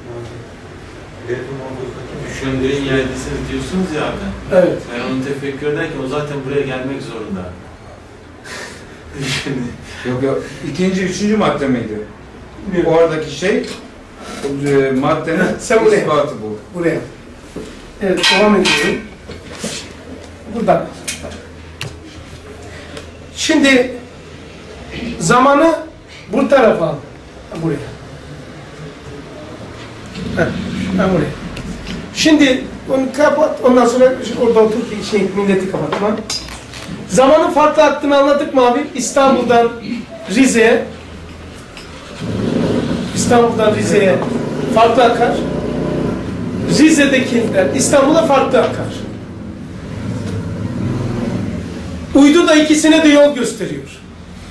[SPEAKER 2] Düşündüğün yerdesiniz diyorsunuz ya abi.
[SPEAKER 1] Evet.
[SPEAKER 2] Ben onu tefekkür ederken o zaten buraya gelmek zorunda.
[SPEAKER 7] Yok. Üçüncü madde miydi?
[SPEAKER 1] Bilmiyorum.
[SPEAKER 7] Oradaki şey maddenin ispatı bu.
[SPEAKER 1] Buraya. Evet, devam ediyorum. Buradan. Şimdi zamanı bu tarafa al. Buraya. Ben buraya. Şimdi onu kapat, ondan sonra orada otur ki milleti kapatma. Zamanın farklı aktığını anladık mı abi? İstanbul'dan Rize'ye farklı akar. Rize'dekiler İstanbul'a farklı akar. Uydu da ikisine de yol gösteriyor.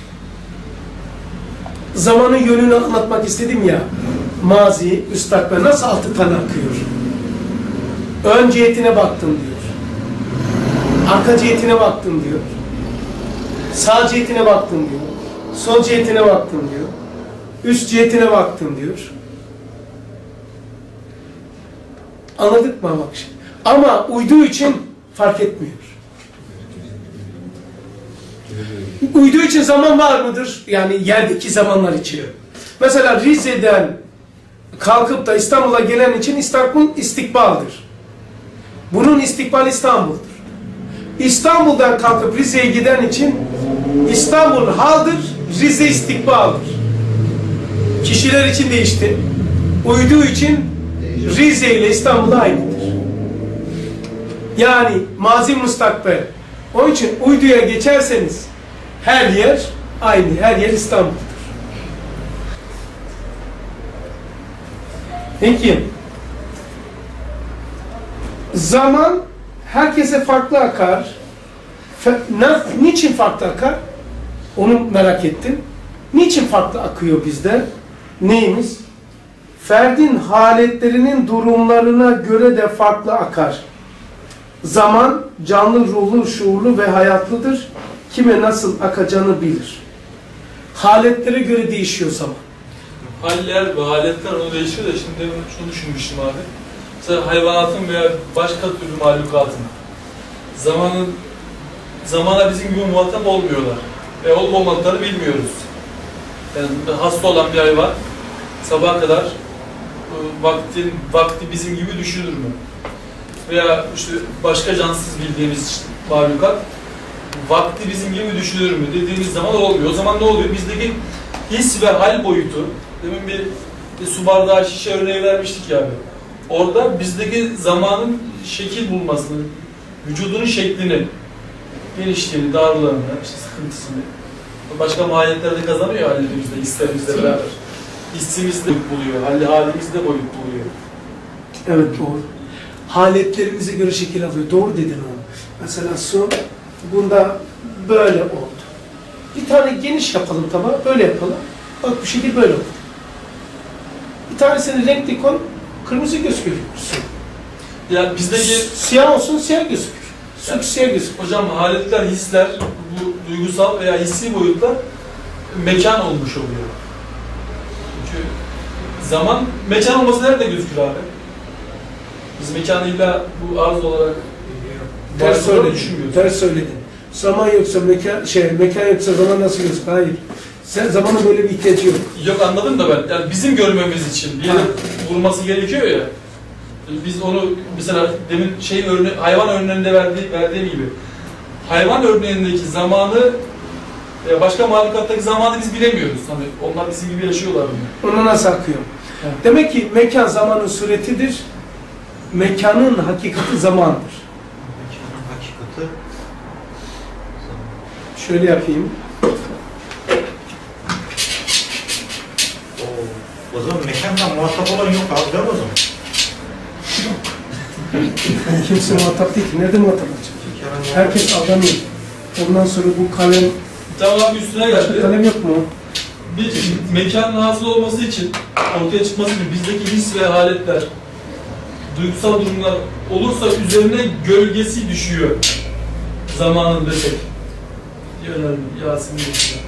[SPEAKER 1] Zamanın yönünü anlatmak istedim ya. Mazi, müstakbel nasıl 6 tane akıyor? Ön cihetine baktım diyor. Arka cihetine baktım diyor. Sağ cihetine baktım diyor. Sol cihetine baktım diyor. Üst cihetine baktım diyor. Anladık mı bak şimdi? Ama uyduğu için fark etmiyor. Uydu için zaman var mıdır? Yani yerdeki zamanlar için. Mesela Rize'den kalkıp da İstanbul'a gelen için İstanbul istikbaldir. Bunun istikbal İstanbul'dur. İstanbul'dan kalkıp Rize'ye giden için İstanbul haldır, Rize istikbaldır. Kişiler için değişti. Uydu için Rize ile İstanbul aynıdır. Yani mazi mustakbel. Onun için uyduya geçerseniz her yer aynı, her yer İstanbul'dur. Peki, zaman herkese farklı akar. Niçin farklı akar? Onu merak ettim. Niçin farklı akıyor bizde? Neyimiz? Ferdin haletlerinin durumlarına göre de farklı akar. Zaman canlı, ruhlu, şuurlu ve hayatlıdır. Kime nasıl akacağını bilir. Haletlere göre değişiyor zaman.
[SPEAKER 4] Haller ve haletler onu değişiyor da şimdi şunu düşünmüştüm abi. Mesela hayvanatın veya başka türlü mahlukatın zamana bizim gibi muhatap olmuyorlar. Ve olup olmadıklarını bilmiyoruz. Yani hasta olan bir hayvan sabaha kadar vakti bizim gibi düşünür mü? Veya işte başka cansız bildiğimiz işte mahlukat vakti bizim gibi düşünür mü dediğimiz zaman olmuyor. O zaman ne oluyor? Bizdeki his ve hal boyutu, demin bir su bardağı şişe örneği vermiştik ya abi. Orada bizdeki zamanın şekil bulmasını, vücudunun şeklini, genişliğini, darlığını, işte sıkıntısını başka mahiyetlerde kazanıyor hallerimizde, hislerimizle beraber. Hissimiz de boyut buluyor, halimiz de boyut buluyor.
[SPEAKER 1] Evet, doğru. Haletlerimize göre şekil alıyor. Doğru dedin onu. Mesela su bunda böyle oldu. Bir tane geniş yapalım tabağı, böyle yapalım. Bak bu şekil böyle oldu. Bir tanesini renkli koy, kırmızı gözüküyor su.
[SPEAKER 4] Yani bizdeki
[SPEAKER 1] siyah olsun, siyah gözükür. Su yani, siyah gözükür.
[SPEAKER 4] Hocam haletler, hisler, bu duygusal veya hissi boyutlar mekan olmuş oluyor. Çünkü zaman, mekan olması nerede gözükür abi? Biz mekanı illa bu arz olarak
[SPEAKER 1] ters söyledin. Ters söyledin. Zaman yoksa mekan yoksa zaman nasıl gözükür? Hayır. Sen zamanın böyle bir ihtiyacı yok.
[SPEAKER 4] Yok, anladım da ben. Yani bizim görmemiz için bir yere vurması gerekiyor ya. Biz onu mesela demin hayvan örneğinde verdiğim gibi hayvan örneğindeki zamanı başka mahlukattaki zamanı biz bilemiyoruz. Hani onlar bizim gibi yaşıyorlar bunu.
[SPEAKER 1] Ona nasıl akıyor? Evet. Demek ki mekan zamanın suretidir. Mekanın hakikati zamandır.
[SPEAKER 9] Mekanın hakikati
[SPEAKER 1] şöyle yapayım.
[SPEAKER 9] O zaman mekanla muhatap olan yok abi, değil mi o zaman?
[SPEAKER 1] Kimse muhatap değil ki. Nerede muhatap olacak? Herkes aldanıyor. Ondan sonra bu kalem...
[SPEAKER 4] Tamam, üstüne geldi.
[SPEAKER 1] Kalem yok mu?
[SPEAKER 4] Bir mekanın hasıl olması için, ortaya çıkması için bizdeki his ve haletler, duygusal durumlar olursa üzerine gölgesi düşüyor zamanın desek. Yasin'in geçiyor.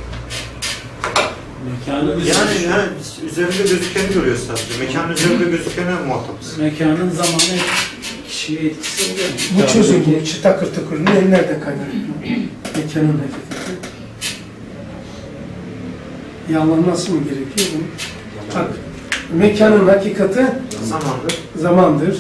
[SPEAKER 9] Yani üzerinde gözükeni görüyoruz sadece. Mekanın üzerinde gözükene muhatabız.
[SPEAKER 5] Mekanın zamanı kişiye etkisi oluyor.
[SPEAKER 1] Bu çözüm, takır takır nereden kaynaklı? Mekanın hakikati. Yalanması mı gerekiyor bunu? Bak, mekanın hakikati zamandır.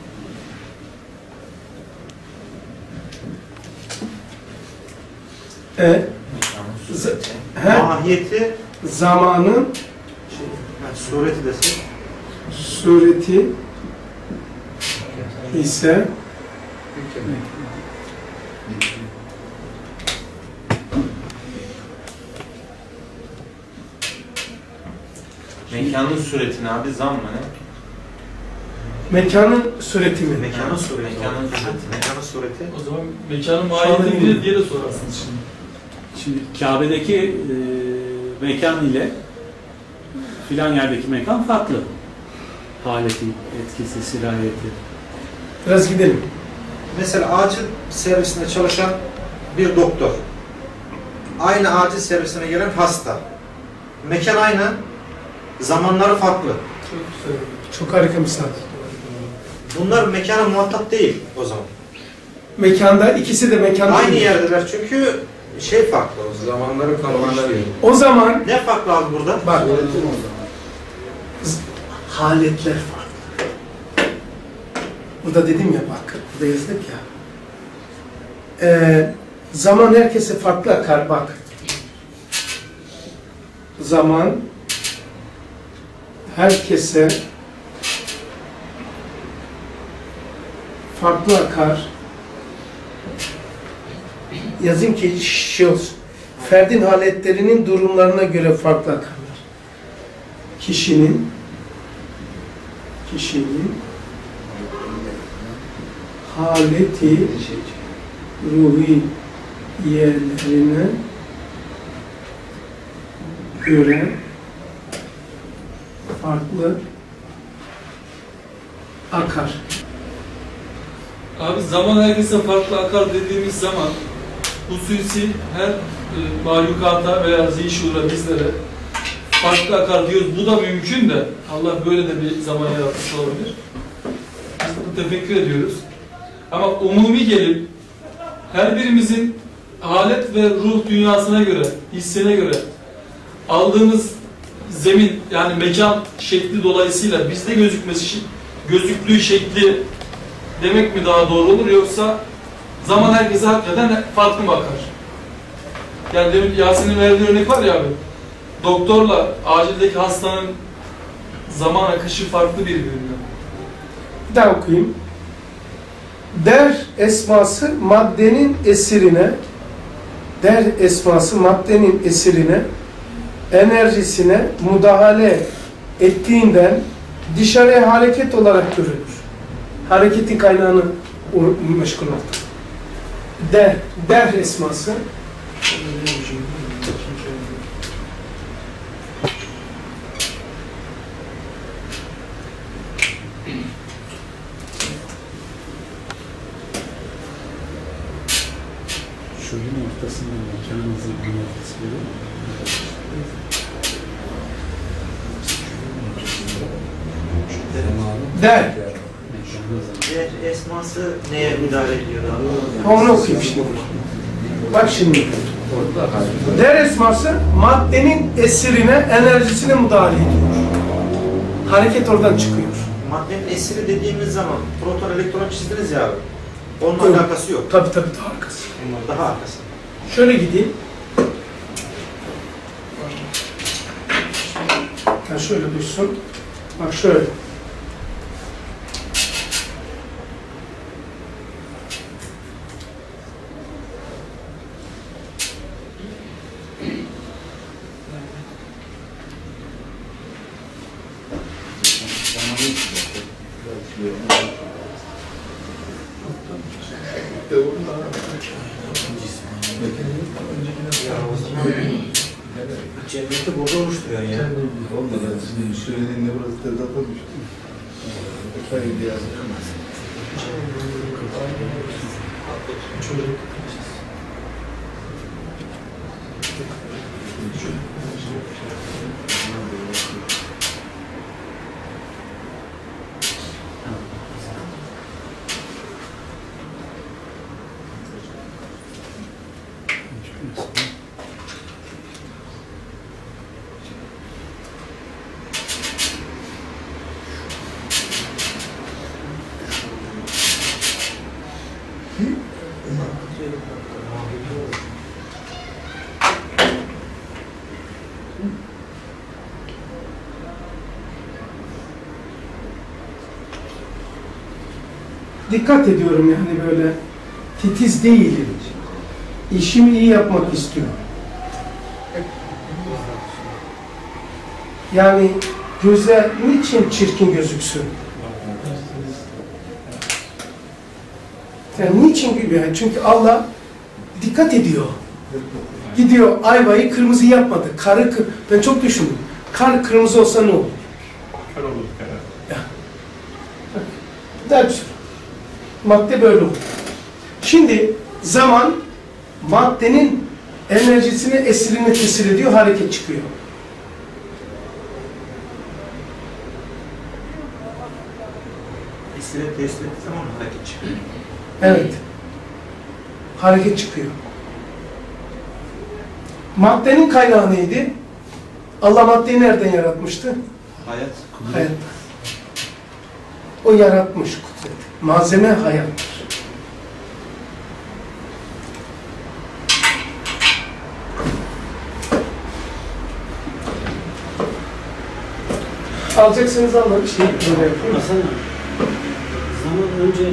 [SPEAKER 9] Mahiyeti
[SPEAKER 1] zamanın
[SPEAKER 9] sureti desek.
[SPEAKER 1] Sureti ise
[SPEAKER 2] mekanın suretini abi, zam mı ne?
[SPEAKER 1] Mekanın sureti mi?
[SPEAKER 9] Mekanın sureti.
[SPEAKER 2] Mekanın sureti.
[SPEAKER 4] O zaman mekanın mahiyeti diye de sorarsınız şimdi.
[SPEAKER 5] Şimdi Kabe'deki mekan ile filan yerdeki mekan farklı. Haleti, etkisi, sirayeti.
[SPEAKER 1] Biraz gidelim.
[SPEAKER 9] Mesela acil servisinde çalışan bir doktor. Aynı acil servisine gelen hasta. Mekan aynı, zamanları farklı.
[SPEAKER 1] Çok güzel. Çok harika misal.
[SPEAKER 9] Bunlar mekana muhatap değil o zaman.
[SPEAKER 1] Mekanda, ikisi de mekanda
[SPEAKER 9] aynı
[SPEAKER 1] değil.
[SPEAKER 9] yerdeler çünkü Şey farklı o zaman.
[SPEAKER 7] Zamanların kanunları.
[SPEAKER 1] O zaman
[SPEAKER 9] Ne farklı abi burada?
[SPEAKER 1] bak, haletler farklı. Burada dedim ya, bak, burada yazdık ya. Zaman herkese farklı akar, bak. Zaman herkese farklı akar. Yazayım ki şey olsun. Ferdin haletlerinin durumlarına göre farklı akarlar. Kişinin haleti ruhiyelerine göre farklı akar.
[SPEAKER 4] Abi zaman herkese farklı akar dediğimiz zaman hususi her mahlukata veya zişura bizlere farklı akar diyoruz. Bu da mümkün de Allah böyle de bir zaman yaratmış olabilir. Biz bunu tefekkür ediyoruz. Ama umumi gelip her birimizin halet ve ruh dünyasına göre, hissine göre aldığımız zemin yani mekan şekli dolayısıyla bizde gözüktüğü şekli demek mi daha doğru olur, yoksa zaman herkese hakikaten farklı mı akar? Yani demin Yasin'in verdiği örnek var ya abi, doktorla acildeki hastanın zaman akışı farklı birbirinden.
[SPEAKER 1] Bir daha okuyayım. Der esması maddenin esirine, enerjisine müdahale ettiğinden dışarıya hareket olarak görülür. Hareketin kaynağını meşgul oldu. Der esması
[SPEAKER 5] Şunun ortasında mekanınızı anlatısıyla
[SPEAKER 1] der.
[SPEAKER 9] Der esması neye müdahale ediyor abi?
[SPEAKER 1] Onu okuyayım şimdi. Bak şimdi. Der esması maddenin esirine, enerjisine müdahale ediyor. Hareket oradan çıkıyor.
[SPEAKER 9] Maddenin esiri dediğimiz zaman proton elektron çizdiniz ya abi. Onunla
[SPEAKER 1] Yok.
[SPEAKER 9] alakası yok.
[SPEAKER 1] Tabii daha arkası.
[SPEAKER 9] Daha arkası.
[SPEAKER 1] Şöyle gideyim. Ya şöyle dursun. Bak şöyle.
[SPEAKER 9] Cenneti burada oluşturuyor ya.
[SPEAKER 8] Olmadan sizin söylediğinde burası tezata düştü. Hayır diye
[SPEAKER 1] Dikkat ediyorum yani, böyle titiz değilim. İşimi iyi yapmak istiyorum. Yani göze niçin çirkin gözüksün? Yani niçin gülüyor? Çünkü Allah dikkat ediyor. Gidiyor ayvayı kırmızı yapmadı. Ben çok düşündüm. Kar kırmızı olsa ne olur?
[SPEAKER 6] Kör olduk herhalde.
[SPEAKER 1] Ders. Madde böyle olur. Şimdi zaman maddenin enerjisini esirine tesir ediyor, hareket çıkıyor.
[SPEAKER 9] Esire tesir ettiği zaman hareket çıkıyor.
[SPEAKER 1] Evet. Hareket çıkıyor. Maddenin kaynağı neydi? Allah maddeyi nereden yaratmıştı?
[SPEAKER 3] Hayat.
[SPEAKER 1] Hayat. O yaratmış kudret. Malzeme hayattır. Alacaksınız alın bir şey böyle yapayım.
[SPEAKER 10] Hasan abi, zaman önce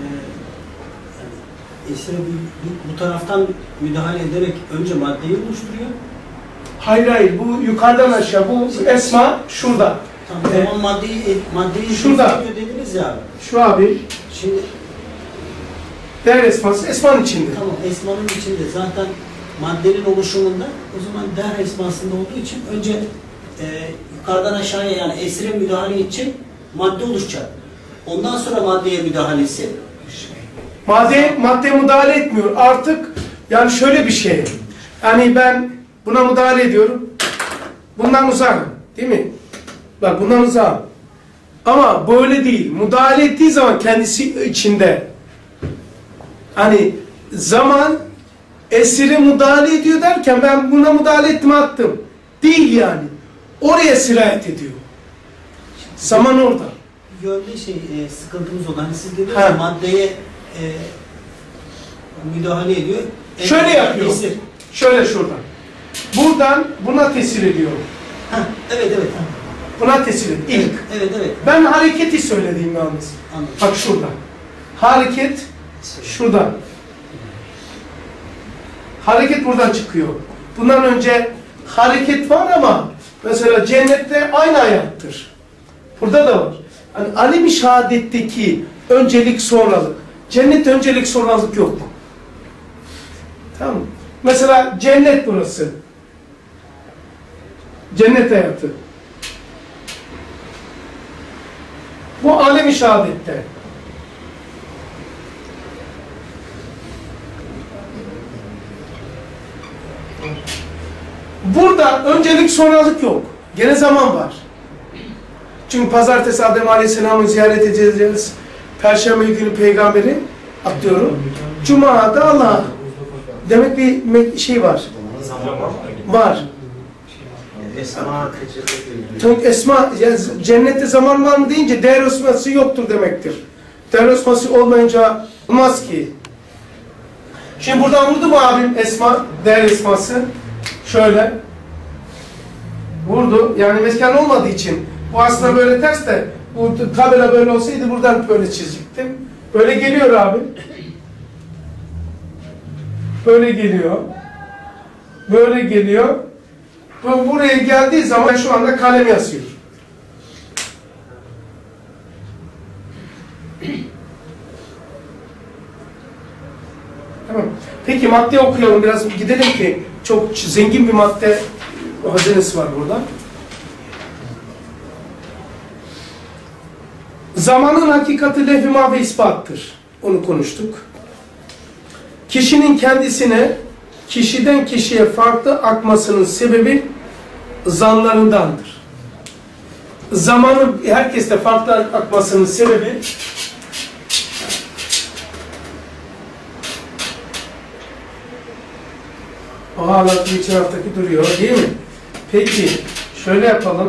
[SPEAKER 10] esere bu taraftan müdahale ederek önce maddeyi oluşturuyor.
[SPEAKER 1] Hayır hayır, bu yukarıdan aşağı, bu esma şurada.
[SPEAKER 10] Tamam, maddeyi
[SPEAKER 1] şurada
[SPEAKER 10] dediniz ya abi.
[SPEAKER 1] Şu abi.
[SPEAKER 10] Şimdi
[SPEAKER 1] değer esması, esmanın içinde.
[SPEAKER 10] Tamam, esmanın içinde zaten maddenin oluşumunda o zaman değer esmasında olduğu için önce yukarıdan aşağıya yani esire müdahale için madde oluşacak. Ondan sonra maddeye müdahalesi.
[SPEAKER 1] Madde müdahale etmiyor. Artık yani şöyle bir şey. Yani ben buna müdahale ediyorum. Bundan uzak, değil mi? Bak bundan uzak. Ama böyle değil. Müdahale ettiği zaman kendisi içinde. Hani zaman esire müdahale ediyor derken ben buna müdahale ettim, attım. Değil yani. Oraya sirayet ediyor. Zaman orada.
[SPEAKER 10] Yönde sıkıntımız olan. Hani siz dediniz ya, maddeye müdahale ediyor.
[SPEAKER 1] Şöyle yapıyor.
[SPEAKER 10] Esir.
[SPEAKER 1] Şöyle şuradan. Buradan buna tesir ediyor.
[SPEAKER 10] Evet.
[SPEAKER 1] Buna tesir ediyor. İlk.
[SPEAKER 10] Evet.
[SPEAKER 1] Ben hareketi söylediğim yalnız.
[SPEAKER 10] Anladım.
[SPEAKER 1] Bak şurada. Hareket şurada. Hareket buradan çıkıyor. Bundan önce hareket var ama mesela cennette aynı hayattır. Burada da var. Yani alim-i şehadetteki öncelik sonralık. Cennette öncelik sonralık yok. Tamam mı? Mesela cennet burası. Cennet hayatı. Bu alem-i şehadette. Burada öncelik sonralık yok. Gene zaman var. Çünkü pazartesi Adem Aleyhisselam'ı ziyaret edeceğiz. Perşembe günü peygamberi atlıyorum. Cuma'da Allah. Demek bir şey var. Var. Esma, yani cennette zaman var mı deyince değer osması yoktur demektir. Değer osması olmayınca olmaz ki. Şimdi buradan vurdu mu abim esma, değer esması? Şöyle. Vurdu. Yani mekan olmadığı için. Bu aslında böyle ters de bu tabela böyle olsaydı buradan böyle çizecektim. Böyle geliyor abi. Böyle geliyor. Böyle geliyor. Bu buraya geldiği zaman şu anda kalem yazıyor. Tamam. Peki madde okuyalım biraz, gidelim ki çok zengin bir madde hazinesi var burada. Zamanın hakikati levh-i mahvi ispattır. Onu konuştuk. Kişinin kendisine kişiden kişiye farklı akmasının sebebi zanlarındandır. Zamanın herkeste farklı akmasının sebebi o hala geçen haftaki duruyor değil mi? Peki şöyle yapalım.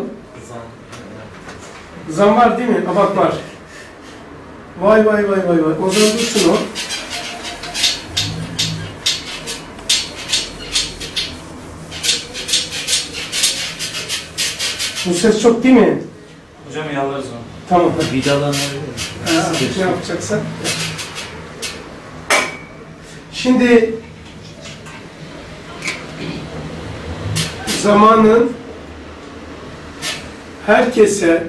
[SPEAKER 1] Zam var değil mi? Bak var. Vay. O zaman dursun o. Bu ses çok değil mi?
[SPEAKER 6] Hocam yalvarırız onu.
[SPEAKER 1] Tamam.
[SPEAKER 10] Vidalarını
[SPEAKER 1] Ne yapacaksan? Şimdi zamanın herkese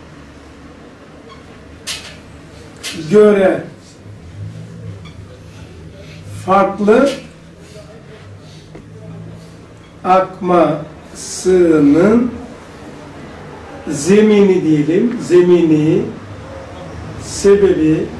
[SPEAKER 1] göre farklı akmasının zemini diyelim, zemini, sebebi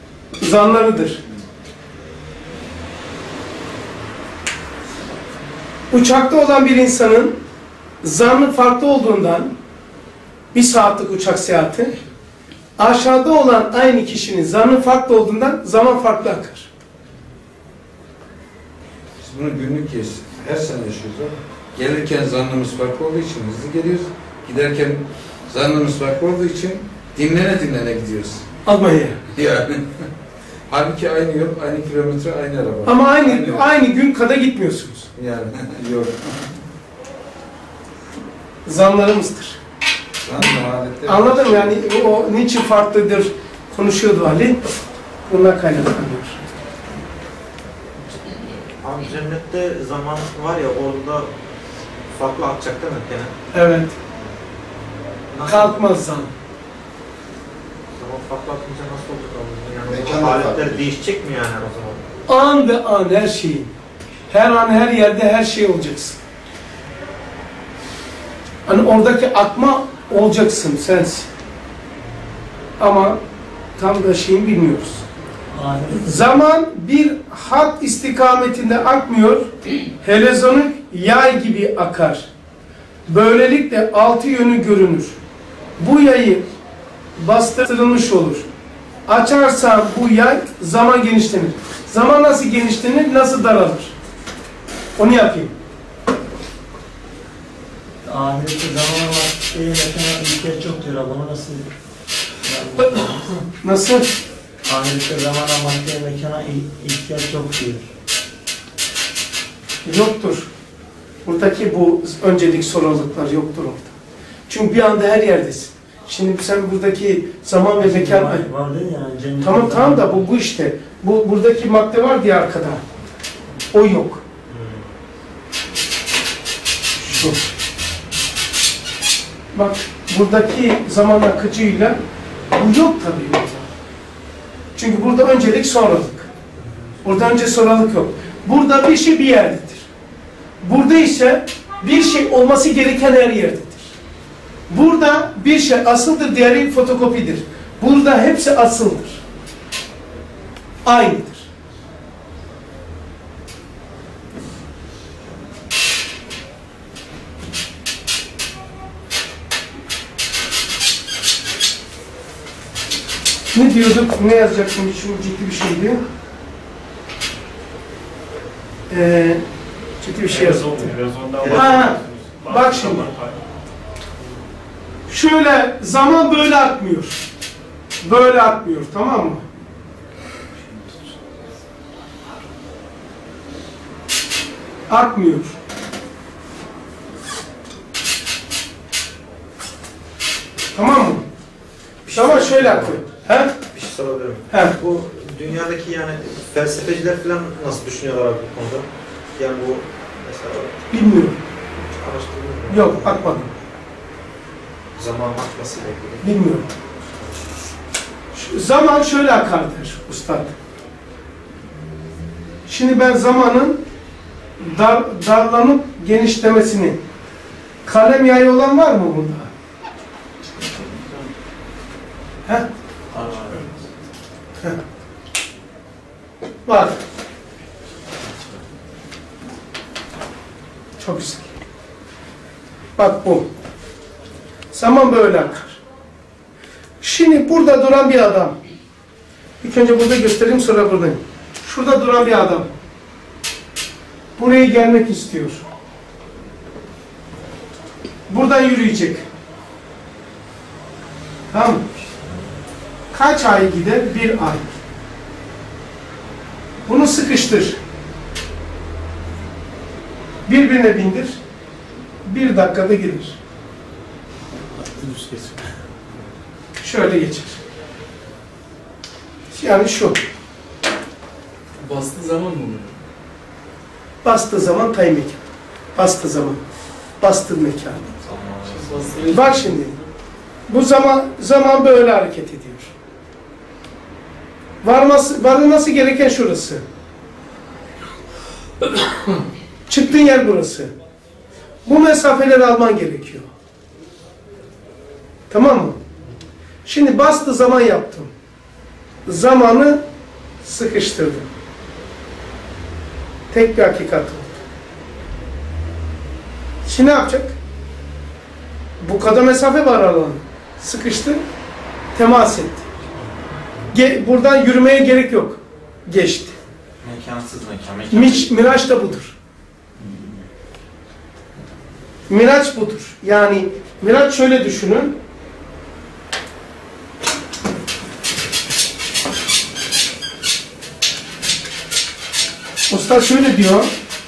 [SPEAKER 1] zanlarıdır. Uçakta olan bir insanın zannı farklı olduğundan, 1 saatlik uçak seyahati, aşağıda olan aynı kişinin zannı farklı olduğundan zaman farklı akar.
[SPEAKER 7] Biz bunu günlük her sene yaşıyoruz ama gelirken zannımız farklı olduğu için hızlı geliyoruz. Giderken zannımız farklı olduğu için dinlene dinlene gidiyoruz.
[SPEAKER 1] Almanya'ya.
[SPEAKER 7] Yani halbuki aynı yol, aynı kilometre, aynı araba.
[SPEAKER 1] Ama aynı gün kada gitmiyorsunuz.
[SPEAKER 7] Yani yok.
[SPEAKER 1] Zanlarımızdır.
[SPEAKER 7] Zanlı adetler.
[SPEAKER 1] Anladım yani o niçin farklıdır konuşuyordu Ali. Bundan kaynaklanıyor.
[SPEAKER 9] Abi cennette zaman var ya orada farklı akacak değil mi gene?
[SPEAKER 1] Evet.
[SPEAKER 9] Nasıl?
[SPEAKER 1] Kalkmaz zan.
[SPEAKER 9] Zaman farklı akınca nasıl olacak abi? Yani
[SPEAKER 8] Mekan
[SPEAKER 9] o
[SPEAKER 8] da
[SPEAKER 9] aletler
[SPEAKER 8] farklı.
[SPEAKER 9] değişecek mi yani o zaman?
[SPEAKER 1] An ve an her şeyi. Her an her yerde her şey olacaksın. Hani oradaki akma olacaksın sensin. Ama tam da şeyini bilmiyoruz. Zaman bir hat istikametinde akmıyor, helezonik yay gibi akar. Böylelikle 6 yönü görünür. Bu yayı bastırılmış olur. Açarsan bu yay zaman genişlenir. Zaman nasıl genişlenir, nasıl daralır? Onu yapayım.
[SPEAKER 10] Ahirette zamana vaktiye yaşanan ihtiyaç yok diyor ama nasıl?
[SPEAKER 1] Nasıl?
[SPEAKER 10] Ahirette zamana maddeye mekana ihtiyaç yok diyor.
[SPEAKER 1] Yoktur. Buradaki bu öncelik sorumluluklar yoktur orada. Çünkü bir anda her yerdesin. Şimdi sen buradaki zaman ve mekan...
[SPEAKER 10] Var değil yani. Cennet
[SPEAKER 1] Tamam da bu işte. Buradaki madde var diye arkada. O yok. Şu. Bak buradaki zaman akıcıyla bu yok tabii burada. Çünkü burada öncelik sonralık. Burada önce sonralık yok. Burada bir şey bir yerdedir. Burada ise bir şey olması gereken her yerdedir. Burada bir şey asıldır, diğeri fotokopidir. Burada hepsi asıldır. Aynıdır. Ne diyorduk, ne yazacaktım, şu ciddi bir şey diyor. Ciddi bir şey yazacaktım. Bak şimdi. Şöyle, zaman böyle akmıyor. Böyle akmıyor, tamam mı? Akmıyor. Tamam mı? Zaman şöyle akıyor. He?
[SPEAKER 9] Bir şey sorabilirim.
[SPEAKER 1] He.
[SPEAKER 9] Bu dünyadaki yani felsefeciler falan nasıl düşünüyorlar abi bu konuda? Yani bu mesela
[SPEAKER 1] Bilmiyorum.
[SPEAKER 9] araştırdınız mı?
[SPEAKER 1] Yok, akmadım.
[SPEAKER 9] Zaman akmasıyla ilgili.
[SPEAKER 1] Bilmiyorum. Zaman şöyle akardır ustad. Şimdi ben zamanın darlanıp genişlemesini, kalem yayı olan var mı burada? He? He. Var. Çok güzel. Bak bu. Zaman böyle akar. Şimdi burada duran bir adam. İlk önce burada göstereyim, sonra buradayım. Şurada duran bir adam. Buraya gelmek istiyor. Buradan yürüyecek. Tamam mı? Kaç ay gider? 1 ay. Bunu sıkıştır. Birbirine bindir. 1 dakikada gelir. Şöyle geçer. Yani şu.
[SPEAKER 4] Bastığı zaman mı oluyor?
[SPEAKER 1] Bastığı zaman tay mekan. Bastığı zaman. Bastığı mekan.
[SPEAKER 4] Bastığı
[SPEAKER 1] Bak şimdi. Bu zaman böyle hareket ediyor. Varılması gereken şurası. Çıktığın yer burası. Bu mesafeleri alman gerekiyor. Tamam mı? Şimdi bastığı zaman yaptım. Zamanı sıkıştırdım. Tek bir hakikat oldu. Şimdi ne yapacak? Bu kadar mesafe var aralarında. Sıkıştı, temas etti. Buradan yürümeye gerek yok. Geçti.
[SPEAKER 2] Mekansız mekan.
[SPEAKER 1] Miraç da budur. Miraç budur. Yani miraç şöyle düşünün. Usta şöyle diyor.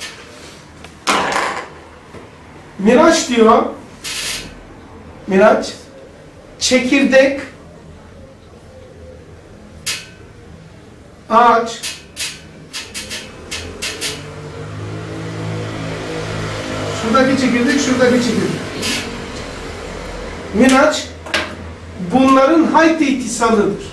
[SPEAKER 1] Miraç diyor. Miraç çekirdek, ağaç, şuradaki çekirdek, şuradaki çekirdek. Miraç bunların hayt ittisalıdır.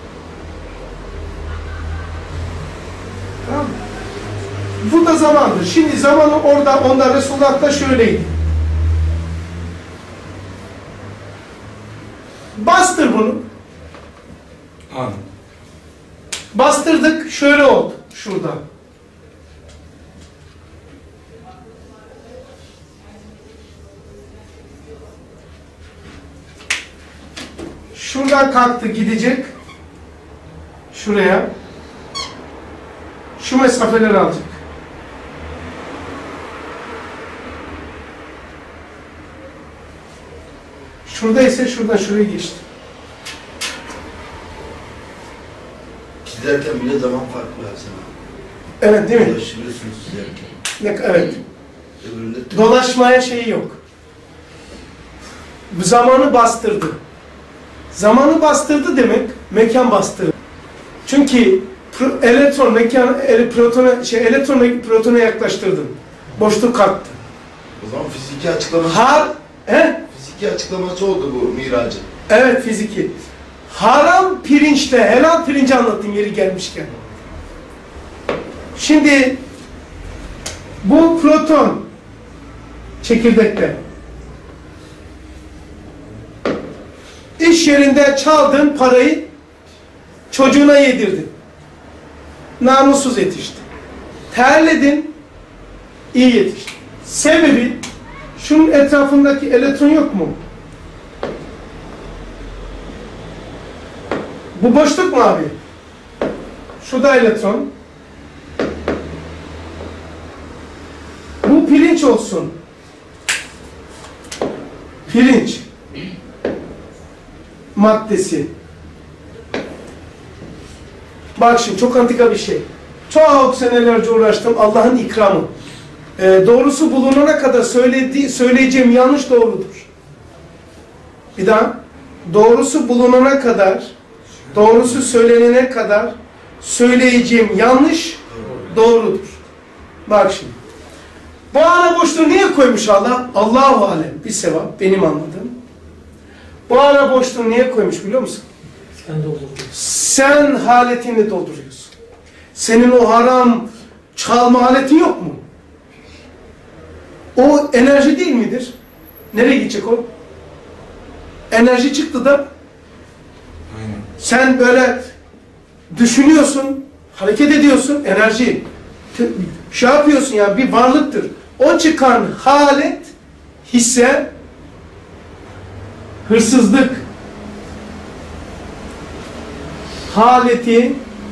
[SPEAKER 1] Tamam mı? Bu da zamandır. Şimdi zamanı onda Resulullah'ta şöyleydi. Bastır bunu.
[SPEAKER 7] Anladım.
[SPEAKER 1] Bastırdık, şöyle oldu. Şurada. Şuradan kalktı, gidecek. Şuraya. Şu mesafeleri alacak. Şurada ise şuradan şuraya geçti.
[SPEAKER 8] Çizerken bile zaman farklı Hasan abi.
[SPEAKER 1] Evet, değil mi?
[SPEAKER 8] Dolaşıyorsunuz çizerken.
[SPEAKER 1] Evet.
[SPEAKER 8] Öbüründe
[SPEAKER 1] Dolaşmaya şeyi yok. Bu zamanı bastırdı. Zamanı bastırdı demek, mekan bastırdı. Çünkü elektron protona yaklaştırdın. Boşluk kalktı.
[SPEAKER 8] o zaman fiziki açıklaması fiziki açıklaması oldu bu miracın.
[SPEAKER 1] Evet, fiziki. Haram pirinçle helal pirinci anlattım yeri gelmişken. Şimdi bu proton çekirdekte iş yerinde çaldın parayı, çocuğuna yedirdin. Namussuz yetişti. Terledin, iyi yetişti. Sebebi, şunun etrafındaki elektron yok mu? Bu boşluk mu abi? Şu da elektron. Bu pirinç olsun. Pirinç maddesi. Bak şimdi çok antika bir şey. Çok senelerce uğraştım. Allah'ın ikramı. Doğrusu bulunana kadar söyleyeceğim yanlış doğrudur. Bir daha. Doğrusu bulunana kadar, doğrusu söylenene kadar söyleyeceğim yanlış doğrudur. Bak şimdi. Bu ara boşluğu niye koymuş Allah? Allahu alem. Bir sevap. Benim anladığım. Bu ara boşluğu niye koymuş biliyor musun? Sen haletini dolduruyorsun. Senin o haram çalma haletin yok mu? O enerji değil midir? Nereye gidecek o? Enerji çıktı da
[SPEAKER 7] Aynen.
[SPEAKER 1] sen böyle düşünüyorsun, hareket ediyorsun, enerji. Şey yapıyorsun ya, bir varlıktır. O çıkan halet, hisse, hırsızlık haleti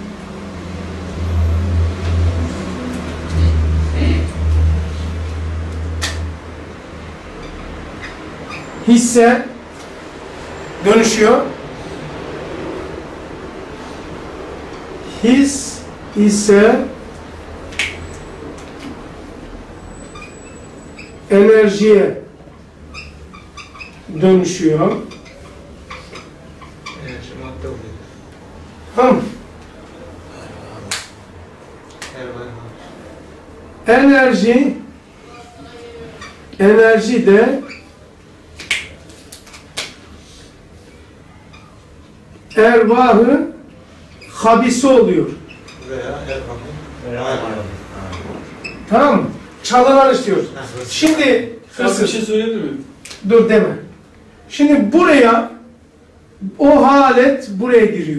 [SPEAKER 1] hisse dönüşüyor. His ise enerjiye dönüşüyor.
[SPEAKER 9] Enerji madde oluyor.
[SPEAKER 1] Tamam. Enerji de ervahı habisi oluyor.
[SPEAKER 9] Veya
[SPEAKER 1] Tamam mı? Çalınan istiyoruz. Şimdi
[SPEAKER 4] Ben bir şey söyleyebilir miyim?
[SPEAKER 1] dur deme. Şimdi buraya o halet buraya giriyor.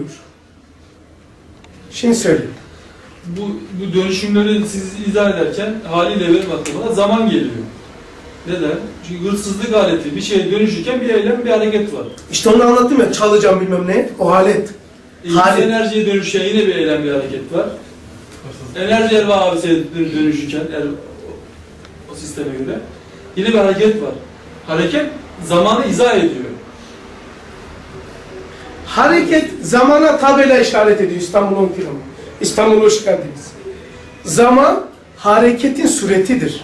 [SPEAKER 1] Şimdi söyle.
[SPEAKER 4] Bu dönüşümleri siz izah ederken haliyle benim aklıma zaman geliyor. Neden? Çünkü hırsızlık aleti bir şeye dönüşürken bir eylem, bir hareket var.
[SPEAKER 1] İşte onu anlattım ya, çalacağım bilmem ne, o alet.
[SPEAKER 4] Halet. Enerjiye dönüşen yine bir eylem, bir hareket var. Enerji erva habiseye dönüşürken o sisteme göre yine bir hareket var. Hareket zamanı izah ediyor.
[SPEAKER 1] Hareket zamana tabela işaret ediyor. İstanbul'un kilomu. İstanbul'a hoş geldiniz. Zaman hareketin suretidir.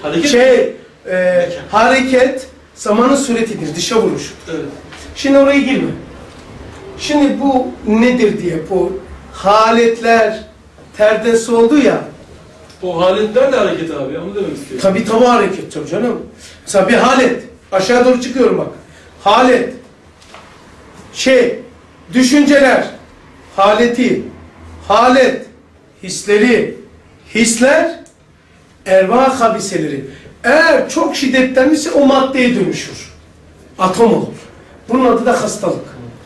[SPEAKER 1] Hareket zamanın suretidir. Dışa vuruş.
[SPEAKER 4] Evet.
[SPEAKER 1] Şimdi oraya girme. Şimdi bu nedir diye, bu haletler terdesi oldu ya.
[SPEAKER 4] O haletler de hareket abi. Onu demek istiyorum.
[SPEAKER 1] Tabii hareket tabii canım. Mesela bir halet. Aşağı doğru çıkıyorum bak. Halet. Düşünceler. Haleti. Halet. Hisleri. Hisler. Erva habiseleri. Eğer çok şiddetlenmişse o maddeye dönüşür. Atom olur. Bunun adı da hastalık.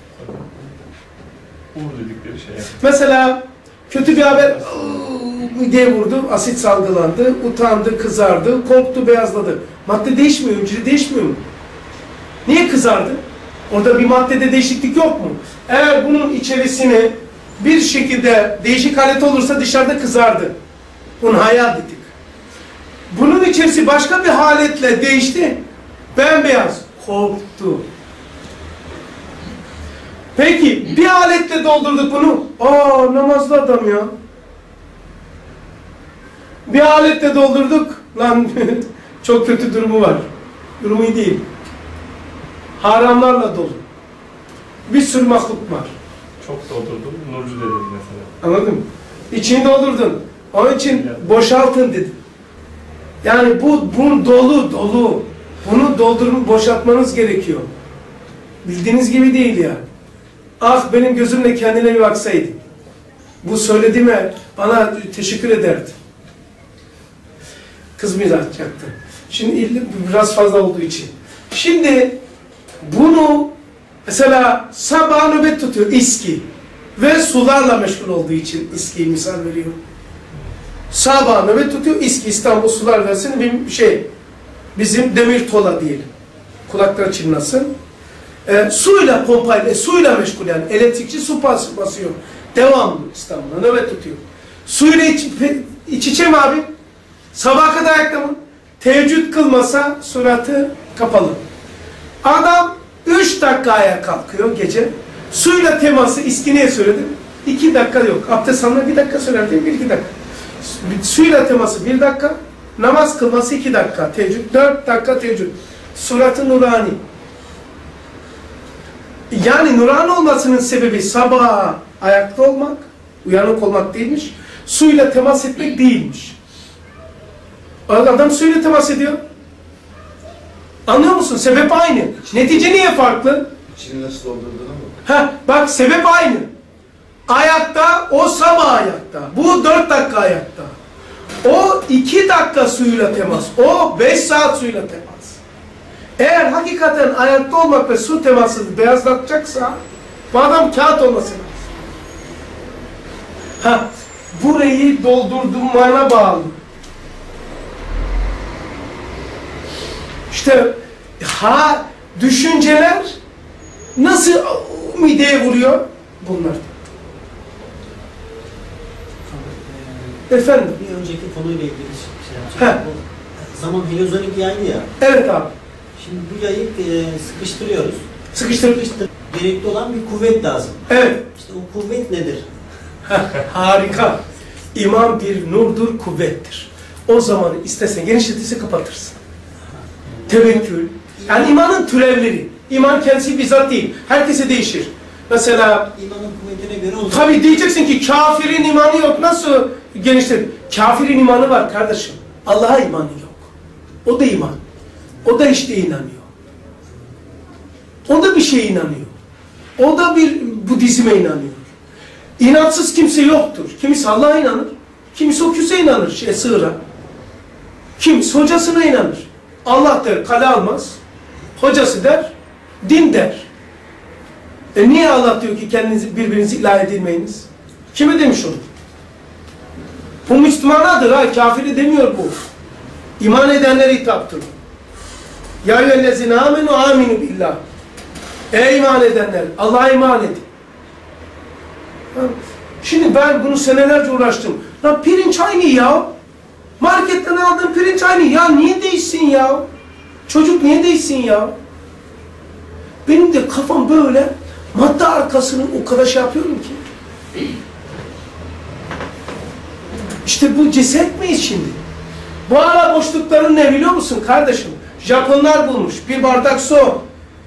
[SPEAKER 6] Uğur dedikleri şey.
[SPEAKER 1] Mesela kötü bir haber diye vurdu, asit salgılandı, utandı, kızardı, korktu, beyazladı. Madde değişmiyor, hücre değişmiyor mu? Niye kızardı? Orada bir maddede değişiklik yok mu? Eğer bunun içerisine bir şekilde değişik halet olursa dışarıda kızardı. Bunu hayal ettik. Bunun içerisi başka bir haletle değişti, bembeyaz, korktu. Peki bir aletle doldurduk bunu. Namazlı adam ya. Bir aletle doldurduk. Lan çok kötü durumu var. Durumu iyi değil. Haramlarla dolu. Bir sürü mahluk var.
[SPEAKER 6] Çok doldurdum, nurcu dedim mesela.
[SPEAKER 1] Anladın mı? İçini doldurdun. Onun için boşaltın dedim. Yani bu dolu. Bunu doldurup boşaltmanız gerekiyor. Bildiğiniz gibi değil yani. Ah benim gözümle kendine bir baksaydı. Bu söylediğime bana teşekkür ederdi. Kızmayacaktı. Şimdi biraz fazla olduğu için. Şimdi bunu mesela sabah nöbet tutuyor İSKİ ve sularla meşgul olduğu için İSKİ'yi misal veriyorum. Sabah nöbet tutuyor İSKİ İstanbul Sular Versin bir bizim demir tola diyelim. Kulakları çınlasın. Suyla pompayla, suyla meşgul yani. Elektrikçi su basıyor. Devamlı İstanbul'da nöbet tutuyor. Suyla iç içe mi abi? Sabah kadar ayakta mı? Teheccüd kılmasa suratı kapalı. Adam 3 dakikaya kalkıyor gece. Suyla teması İSKİ'ye söyledim. 2 dakika yok. Abdest almaya 1 dakika söylerdim. 1-2 dakika. Suyla teması 1 dakika. Namaz kılması 2 dakika. Teheccüd 4 dakika teheccüd. Suratı nurani. Yani nurani olmasının sebebi sabah ayakta olmak, uyanık olmak değilmiş. Suyla temas etmek değilmiş. Adam suyla temas ediyor. Anlıyor musun? Sebep aynı. Netice niye farklı?
[SPEAKER 8] İçini nasıl doldurduğuna mı?
[SPEAKER 1] Bak sebep aynı. Ayakta, o sabah ayakta. Bu 4 dakika ayakta. O 2 dakika suyla temas. O 5 saat suyla temas. Eğer hakikaten ayakta olmak ve su temasını beyazlatacaksa bu adam kağıt olması lazım. Burayı doldurduğumana bağlı. İşte düşünceler nasıl mideye vuruyor? Bunlar. Efendim?
[SPEAKER 10] Bir önceki konuyla ilgili şey yapacağım. Zaman helozonik yaydı ya.
[SPEAKER 1] Evet abi.
[SPEAKER 10] Şimdi bu yayı sıkıştırıyoruz.
[SPEAKER 1] Sıkıştır.
[SPEAKER 10] Gerekli olan bir kuvvet lazım.
[SPEAKER 1] Evet.
[SPEAKER 10] İşte o kuvvet nedir?
[SPEAKER 1] Harika. İman bir nurdur, kuvvettir. O zaman istesen genişletirse kapatırsın. Tevekkül. Yani imanın türevleri. İman kendisi bizzat değil. Herkese değişir. Mesela
[SPEAKER 10] İmanın kuvvetine göre o zaman.
[SPEAKER 1] tabii diyeceksin ki kafirin imanı yok. Nasıl genişletir? Kafirin imanı var kardeşim. Allah'a imanı yok. O da iman. O da işte inanıyor. O da bir şeye inanıyor. O da bir Budizme inanıyor. İnansız kimse yoktur. Kimisi Allah'a inanır. Kimisi o küse inanır. Sığıra. Kimisi hocasına inanır. Allah der, kale almaz. Hocası der, din der. Niye Allah diyor ki kendinizi birbirinizi ilah edilmeyiniz? Kime demiş onu? Bu Müslümanadır ha, kafiri demiyor bu. İman edenlere hitaptır. Ya eyyühellezine amenu aminu billah. Ey iman edenler, Allah'a iman edin. Şimdi ben bunu senelerce uğraştım. Lan pirinç aynı ya. Marketten aldığım pirinç aynı. Ya niye değişsin ya? Çocuk niye değişsin ya? Benim de kafam böyle madde arkasını o kadar şey yapıyorum ki. İşte bu ceset miyiz şimdi? Bu ara boşlukların ne biliyor musun kardeşim? Japonlar bulmuş. Bir bardak su.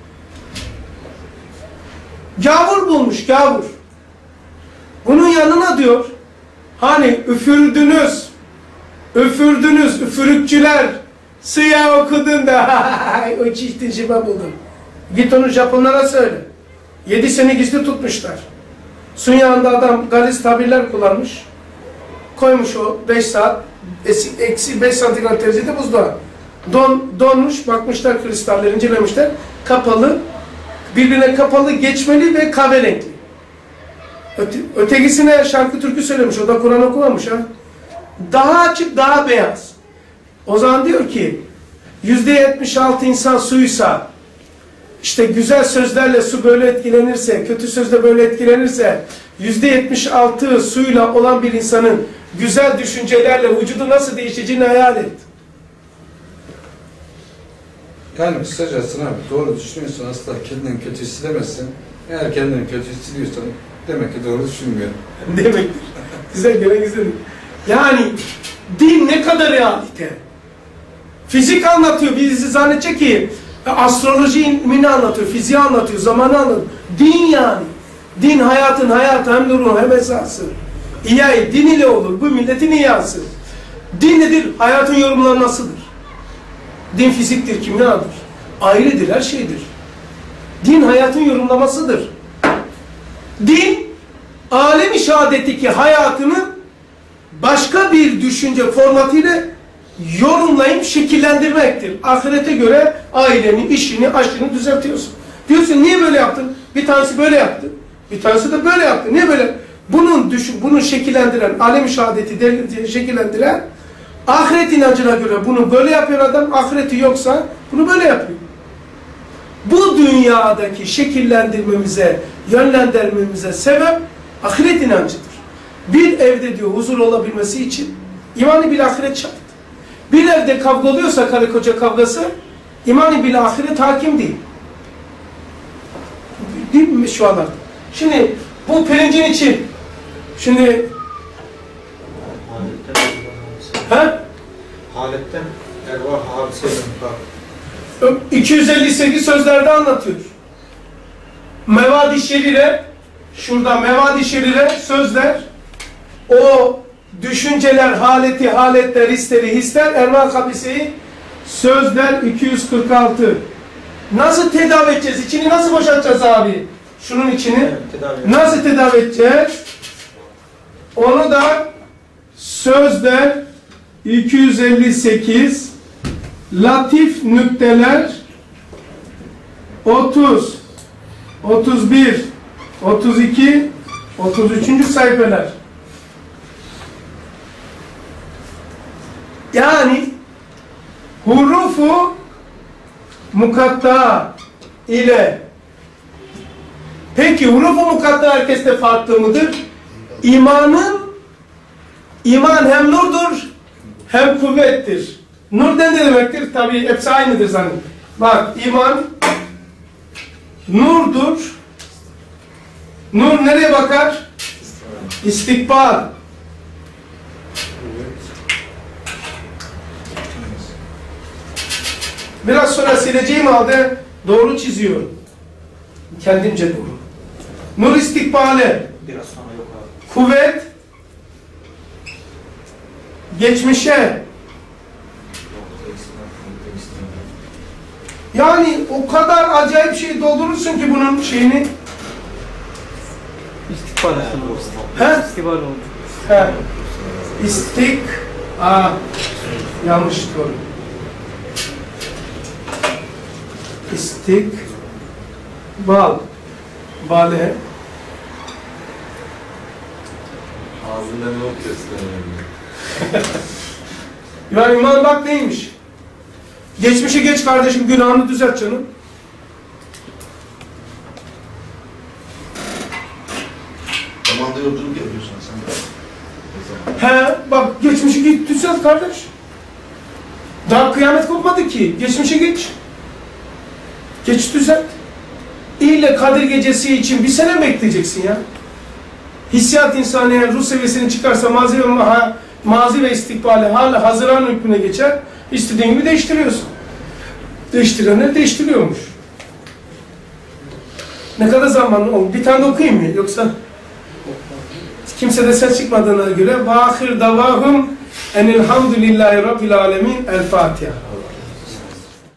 [SPEAKER 1] Gavur bulmuş, gavur. Bunun yanına diyor, hani üfürdünüz, üfürükçüler, suya okudun da, o çiftin şifa buldum. Git onu Japonlara söyle. 7 sene gizli tutmuşlar. Suyun yanında adam galis tabirler kullanmış. Koymuş o 5 saat, eksi 5 santigrat derecede buzluğa. Donmuş, bakmışlar kristalleri, incelemişler. Kapalı, birbirine kapalı, geçmeli ve kahverengi. Ötekisine şarkı türkü söylemiş, o da Kur'an okumamış ha. Daha açık, daha beyaz. O zaman diyor ki, %76 insan suysa, işte güzel sözlerle su böyle etkilenirse, kötü sözle böyle etkilenirse, %76 suyla olan bir insanın güzel düşüncelerle vücudu nasıl değişeceğini hayal et.
[SPEAKER 7] Yani kısacası abi, doğru düşünüyorsan asla kendinden kötü hissedemezsin. Eğer kendinden kötü hissediyorsan demek ki doğru düşünmüyorum.
[SPEAKER 1] Demektir. Güzel, gene güzel. Yani din ne kadar realite. Fizik anlatıyor. Bizi zannedecek ki astroloji ilmini anlatıyor, fiziği anlatıyor, zamanı anlatıyor. Din yani. Din hayatın hayatı hem nuru hem esası. İyayı din ile olur. Bu milletin iyası. Din nedir? Hayatın yorumlanmasıdır. Din fiziktir, kimyadır. Ayrıdır, her şeydir. Din hayatın yorumlamasıdır. Din, alem-i şehadetteki hayatını başka bir düşünce formatıyla yorumlayıp şekillendirmektir. Ahirete göre aileni, işini, aşkını düzeltiyorsun. Diyorsun niye böyle yaptın? Bir tanesi böyle yaptı. Bir tanesi de böyle yaptı. Niye böyle? Bunu şekillendiren, alem-i şehadeti şekillendiren, ahiret inancına göre bunu böyle yapıyor adam, ahireti yoksa bunu böyle yapıyor. Bu dünyadaki şekillendirmemize, yönlendirmemize sebep ahiret inancıdır. Bir evde diyor huzur olabilmesi için iman-ı bil ahiret şart. Bir evde kavga oluyorsa karı koca kavgası, iman-ı bil ahiret hakim değil. Değil mi şu anlarda? Şimdi bu pirincin için, şimdi
[SPEAKER 9] Haletten ervah hadiseden
[SPEAKER 1] 258 sözlerde anlatıyor. Mevad-i Şerire, şurada Mevad-i Şerire sözler, o düşünceler, haletler, hisler, ervah kabiseyi sözler 246. Nasıl tedavi edeceğiz? İçini nasıl boşaltacağız abi? Şunun içini. Nasıl tedavi edeceğiz? Onu da sözler 258 latif nükteler 30 31 32 33. sayfalar. Yani hurufu mukatta ile, peki hurufu mukatta herkeste farklı mıdır? İman hem nurdur hem kuvvettir. Nur ne demektir? Tabii hepsi aynıdır zannediyorum. Bak iman nurdur. Nur nereye bakar? İstikbal. Biraz sonra sileceğim halde doğru çiziyorum. Kendimce doğru. Nur istikbale.
[SPEAKER 9] biraz sonra yok abi.
[SPEAKER 1] Kuvvet. Geçmişe. Yani o kadar acayip şey doldurursun ki bunun şeyini.
[SPEAKER 11] İstikbal oldu.
[SPEAKER 1] He?
[SPEAKER 11] İstikbal oldu.
[SPEAKER 1] He. Yanlış doğru. İstikbal. Bale.
[SPEAKER 2] Ağzında ne okuyorsun?
[SPEAKER 1] Yani iman bak neymiş? Geçmişe geç kardeşim, günahını düzelt canım.
[SPEAKER 8] Zamanda yolculuk yapıyorsun sen.
[SPEAKER 1] He, bak geçmişe git düzelt kardeş. Daha kıyamet kopmadı ki. Geçmişe geç. Geç düzelt. İlle Kadir Gecesi için bir sene bekleyeceksin ya. Hissiyat insanı eğer ruh seviyesini çıkarsa mazi ve istikbali hala hazıran hükmüne geçer. İstediğin gibi değiştiriyorsun. Değiştirenler değiştiriyormuş. Ne kadar zaman oldu? Bir tane okuyayım mı? Yoksa kimse de ses çıkmadığına göre vâhir davâhum enilhamdülillahi rabbil alemin el Fatiha.